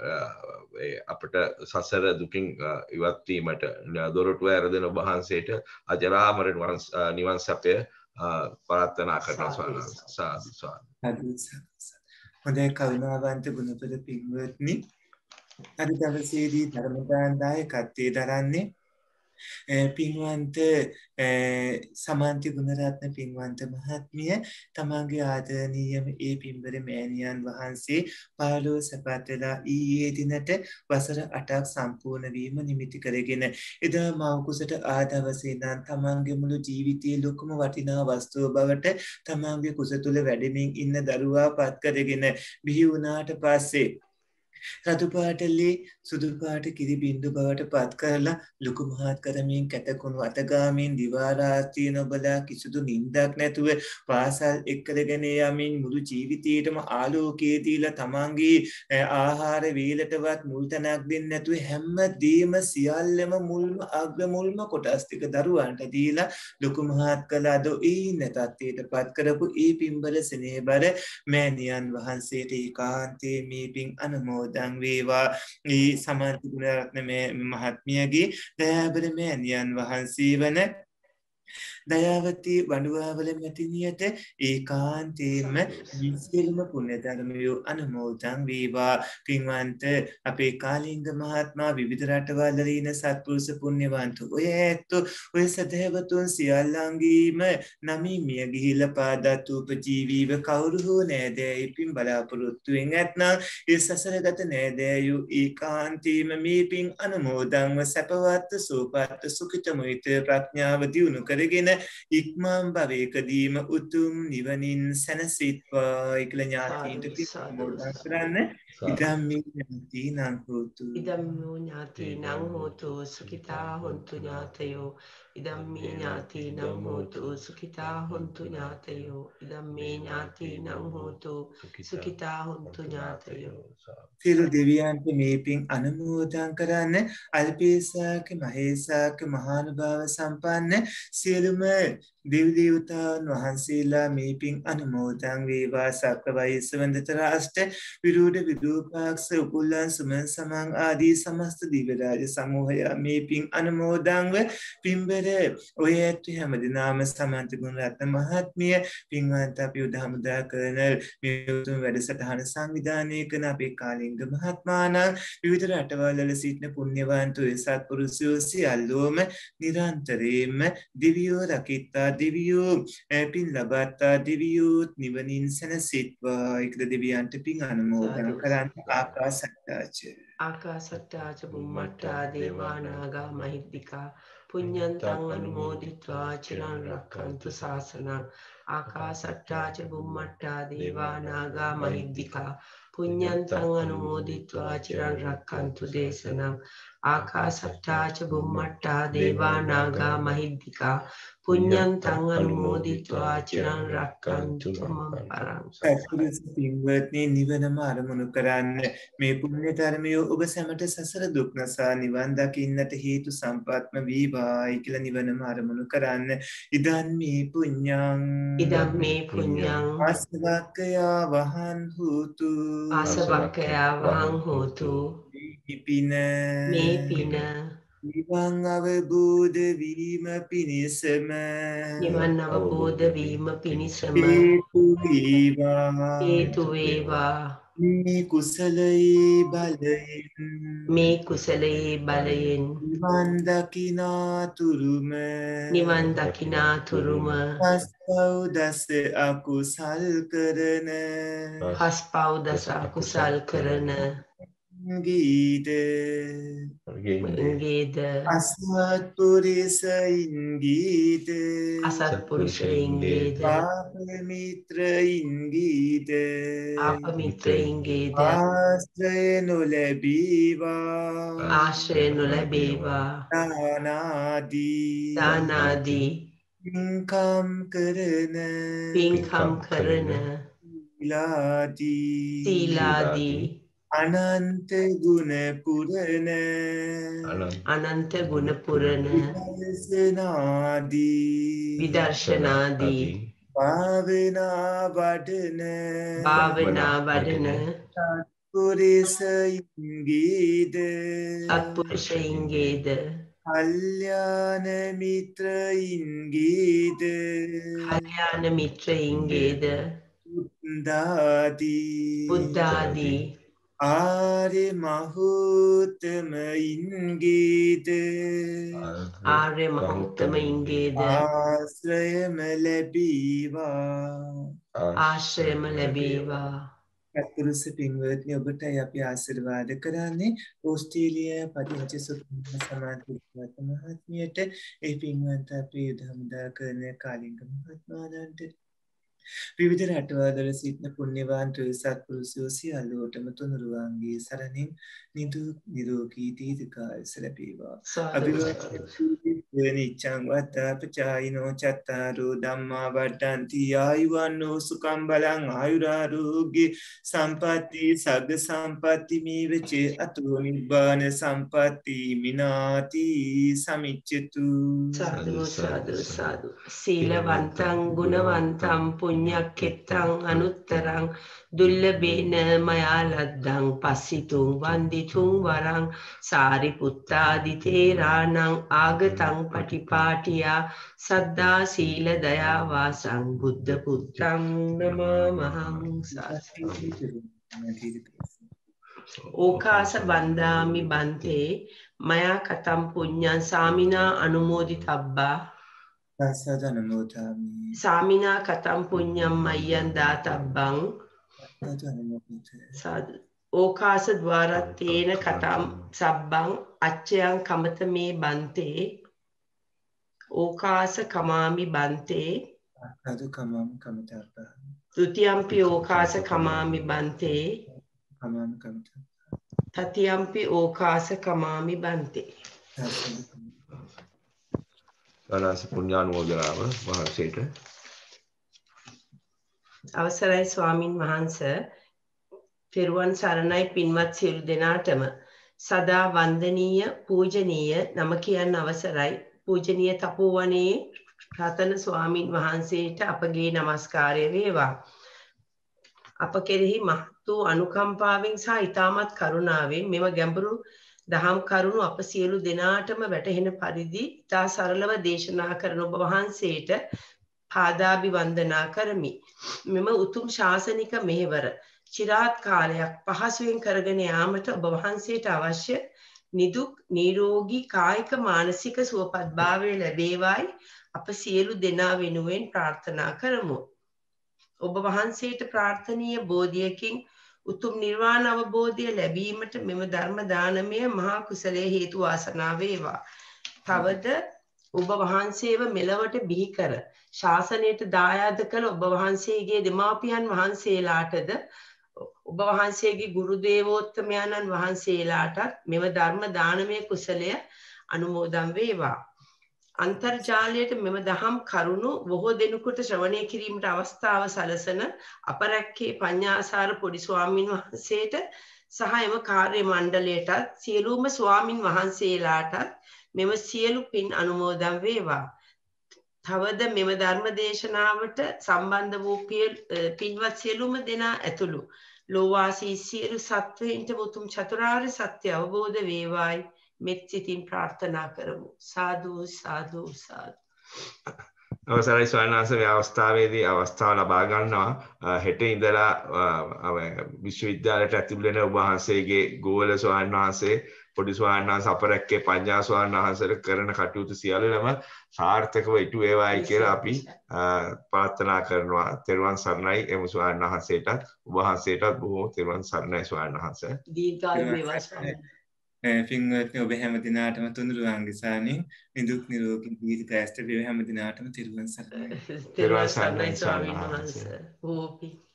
අපට සසර දුකින් ඉවත් වීමට දොරටුව ඇරදෙන වහන්සේට අජරාමර නිවන් සපය ප්‍රාර්ථනා කරනවා ස්වාමීන් වහන්සේ. හොඳයි කරුණාවන්ත ගුණපද පින්වත්නි, අද දවසේදී ධර්ම දායකත්වයේ දරන්නේ පින්වන්ත සමන්ති ගුණරත්න පින්වන්ත මහත්මිය තමන්ගේ ආදරණීයම ඒ පින්බර මෑණියන් වහන්සේ 15 සැපත් වෙලා ඊයේ දිනට වසර 8ක් සම්පූර්ණ වීම නිමිති කරගෙන එදා මව කුසට ආ දවසේ ඉඳන් තමන්ගේ මුළු ජීවිතයේ ලොකුම වටිනා වස්තුව බවට තමන්ගේ කුස තුල වැඩමින් ඉන්න දරුවා පත් කරගෙන බිහි වුණාට පස්සේ රතු පාටලේ සුදු පාට කිරි බින්දු බවට පත් කරලා ලොකු මහත් කරමින් කැටකුණු අතගාමින් දිවා රාත්‍රිය නොබලා කිසිදු නිින්දක් නැතුව පාසල් එක්කගෙන යමින් මුළු ජීවිතේටම ආලෝකයේ දීලා තමන්ගේ ආහාර වේලටවත් මුල් තැනක් දෙන්නේ නැතුව හැමදේම සියල්ලම මුල්ම කොටස් ටික දරුවන්ට දීලා ලොකු මහත් කළා. අද ඉන්න තත්ත්වයටපත් කරපු ඒ පින්බර සෙනෙහබර මෑණියන් වහන්සේට ඒකාන්තයේ මේ පින් අනුමෝදන් වේවා. මේ සමන්ති ගුණරත්න මහත්මියගේ දයාබර මෑණියන් වහන්සේ වන දයාවතී වඩුවාවල මැතිනියට ඒකාන්තයෙන්ම විසිරම පුණ්‍ය ධර්මය අනුමෝදන් වේවා. පින්වන්ත අපේ කාලිංග මහත්මයා විවිධ රටවල් වල ඉන සත්පුරුෂ පුණ්‍යවන්ත ඔය ඇත්තෝ ඔය සදහැවතුන් සියල්ලංගීම නමී මිය ගිහිලා පාදත් උපජීවීව කවුරු හෝ නෑදෑයි පින් බලාපොරොත්තු වෙන් ඇත්නම් ඒ සසරගත නෑදෑයෝ ඒකාන්තයෙන්ම මේ පින් අනුමෝදන්ව සැපවත් සුවපත් සුඛිතමුිත ප්‍රඥාව දියුණු කරගෙන ඉක්මන් භවයකදීම උතුම් නිවනින් සැනසෙත්වා කියලා ඥාතීන්ට පිළිගන්න කරන්න. ඉදම්මේ ඥාතීනං හෝතු ඉදම්මෝ ඥාතීනං හෝතු සුඛිතා හොන්තු ඥාතයෝ ඉදම්මේ ඥාතීනං හෝතු සුඛිතා හොන්තු ඥාතයෝ ඉදම්මේ ඥාතීනං හෝතු සුඛිතා හොන්තු ඥාතයෝ. සියලු දෙවියන්ට මේ පින් අනුමෝදන් කරන්න. අල්පේසාක මහේසාක මහානුභාව සම්පන්න සියලුම දෙවි දේවතාවුන් වහන්සේලා මේ පින් අනුමෝදන් වේවා. සක්‍ර වෛශ්‍ය වන්දිත රාෂ්ට්‍ර විරූඪ විරූපාක්ෂ උකුලන් සුමන් සමන් ආදී සමස්ත දිව්‍ය රාජ සමූහය මේ පින් අනුමෝදන්ව පින්බර ඔය ඇතු හැමදෙනාම සමන්ත ගුණරත්න මහත්මිය පින්වන්ත අපි උදහමුදා කරනල් මේ උතුම් වැඩසටහන සංවිධානය කරන අපේ කාලිංග මහත්මාණන් විවිධ රටවල් සිටින පුණ්‍යවන්ත සත්පුරුෂයෝ සියල්ලෝම නිරන්තරයෙන්ම දිවියෝ රකිත්තා දිවියෝ පින් ලබත්තා දිවියෝ නිවනින් සැනසෙත්වා එකද දෙවියන්ට පින් අනුමෝදන් කරන්න ආකාසට්ටාච බුම්මට්ටා දේවානාගා මහිද්దికා පුඤ්ඤන්තං අනුමෝදිත්වා චිරං රක්ඛන්තු ශාසනං ආකාසට්ටාච බුම්මට්ටා දේවානාගා මහිද්దికා පුඤ්ඤන්තං අනුමෝදිත්වා චිරං රක්ඛන්තු දේශනං ආකාසට්ටාච බුම්මට්ටා දේවානාගා මහිද්దికා පුඤ්ඤන්තං අනුමෝදිත්වා චිරං රක්ඛන්තු මම පරං සත්පුරුෂ පින්වත්නි නිවනම අරමුණු කරන්න මේ පුණ්‍ය ධර්මය ඔබ සැමට සසර දුක් නැසා නිවන් දකින්නට හේතු සම්පත්ම වේවායි කියලා නිවනම අරමුණු කරන්න ඉදන් මේ පුඤ්ඤං ආසවක්ඛයා වහන් හෝතු මේ පින නිවන් අවබෝධ වීම පිණිසම හේතු වේවා මේ කුසලයේ බලයෙන් නිවන් දකිනාතුරුම හස්පව් දස අකුසල් කරන ගීද අසත්පුරුෂයින්ගේද පාපමිත්‍රයින්ගේද ආශ්‍රය නොලැබේවා දානාදී පින්කම් කරන සීලාදී අනන්ත ගුණ පුරන විදර්ශනාදී භාවනා වඩන සත්පුරුෂයින්ගේද කල්යාණ මිත්‍රයින්ගේද බුද්ධාදී ආර්ය මහෝත්තමයින්ගේද ආශ්‍රයම ලැබේවා සත්පුරුෂ පින්වත්නි ඔබටයි අපි ආශිර්වාද කරන්නේ ඕස්ට්‍රේලියා පදිංචි සුපින් සමාජ මහත්මියට ඒ පින්වන්ත අපි උදහමුදා කරන කාලිංග මහත්මයාණන්ට විවිධ රටවල් සිටින පුණ්‍යවාන් සත්පුරුෂයෝ සියල්ලෝටම තුනුරුවන්ගේ සරණින් නිරෝගී දීර්ඝායුෂ ලැබේවා. නිච්ඡං වත්තාපචායිනෝ චත්තාරෝ ධම්මා වඩ්ඩන්ති ආයුවන්නෝ සුඛං බලං ආයුරාරෝග්‍ය සම්පatti සග්ග සම්පatti මේවච අතෝ නිබ්බාන සම්පatti මිනාති සමිච්ඡතු. සාදු සීලවන්තං ගුණවන්තං පුඤ්ඤක්ඛෙත්තං අනුත්තරං දුල්ලභේන මයා ලද්දං පස්සිතුං වන්දිතුං වරං සාරිපුත්තාදි තේරාණං ආගතං පටිපාටියා සද්දා සීල දයා වාසං බුද්ධ පුත්‍රං නමාමහං. ඕකාස බන්දාමි බන්තේ මයා කතම් පුඤ්ඤං සාමිනා අනුමෝදිතබ්බා සාමිනා කතම් පුඤ්ඤම් මය්යන් දාතබ්බං ඕකාස ద్వාරත්තේන කතම් සබ්බං අච්චයන් කමත මේ බන්තේ ඕකාස කමාමි බන්තේ තුතියම්පි ඕකාස කමාමි බන්තේ තතියම්පි ඕකාස කමාමි බන්තේ. අනාස පුණ්‍යානුමෝදනාව වහන්සේට. අවසරයි ස්වාමින් වහන්සේ. පෙරුවන් සරණයි පින්වත් සියලු දෙනාටම. සදා වන්දනීය පූජනීය නම කියන්න අවසරයි පූජනීය තපෝවනයේ රතන ස්වාමින් වහන්සේට අපගේ নমස්කාරය වේවා. අප කෙරෙහි මහත් වූ අනුකම්පාවෙන් සහ ඊටමත් කරුණාවෙන් මෙම ගැඹුරු දහම් කරුණු අප සියලු දෙනාටම වැටහෙන පරිදි ඉතා සරලව දේශනා කරන ඔබ වහන්සේට පාදාභිවන්දනා කරමි. මෙම උතුම් ශාසනික මෙහෙවර චිරාත් කාලයක් පහසුවෙන් කරගෙන යාමට ඔබ වහන්සේට අවශ්‍ය නිදුක් නිරෝගී කායික මානසික සුවපත්භාවය ලැබේවායි අප සියලු දෙනා වෙනුවෙන් ප්‍රාර්ථනා කරමු. ඔබ වහන්සේට ප්‍රාර්ථනීය බෝධියකින් උතුම් නිර්වාණ අවබෝධය ලැබීමට මෙම ධර්ම දානමය මහා කුසලයේ හේතු වාසනා වේවා. තවද ඔබ වහන්සේව මෙලවට බිහි කර ශාසනයට දායාද කළ ඔබ වහන්සේගේ දෙමාපියන් වහන්සේලාටද ඔබ වහන්සේගේ ගුරු දේවෝත්තමයන්න් වහන්සේලාටත් මෙම ධර්ම දානමය කුසලය අනුමෝදන් වේවා. අන්තර්ජාලයට මෙම දහම් කරුණු බොහෝ දෙනෙකුට ශ්‍රවණය කිරීමට අවස්ථාව සලසන අපරැක්කේ පඤ්ඤාසාර පොඩි ස්වාමින් වහන්සේට සහ එම කාර්ය මණ්ඩලයටත් සියලුම ස්වාමින් වහන්සේලාටත් මෙම සියලු පින් අනුමෝදන් වේවා. තවද මෙම ධර්ම දේශනාවට සම්බන්ධ වූ පින්වත් සියලුම දෙනා ඇතුළු ලෝවාසී සියලු සත්වයින්ට උතුම් චතුරාර්ය සත්‍ය අවබෝධ වේවායි මෙත් සිතින් ප්‍රාර්ථනා කරමු. සාදු සාදු සාදු. අවසරයි ස්වාමීන් වහන්සේ මේ අවස්ථාවේදී අවස්ථාව ලබා ගන්නවා හෙට ඉඳලා විශ්වවිද්‍යාලයට ඇතුල් වෙන ඔබ වහන්සේගේ ගෝල ස්වාමීන් වහන්සේ පොඩි ස්වාමීන් වහන්සේ අපරැක්කේ පඤ්ඤා ස්වාමීන් වහන්සේට කරන කටයුතු සියල්ලම සාර්ථකව ඉටු වේවායි කියලා අපි ප්‍රාර්ථනා කරනවා. තෙරුවන් සරණයි එමු ස්වාමීන් වහන්සේටත් ඔබ වහන්සේටත් බොහෝ තෙරුවන් සරණයි ස්වාමීන් වහන්සේ. දීර්ඝායු වේවා ස්වාමීන්. පින්වත්නි ඔබ හැම දිනාටම තුනුරුවන්ගේ සානින් නිදුක් නිරෝගී දීර්ඝායුෂ වේවා හැම දිනාටම තෙරුවන් සරණයි. තෙරුවන් සරණයි ස්වාමීන් වහන්සේ. ඕපි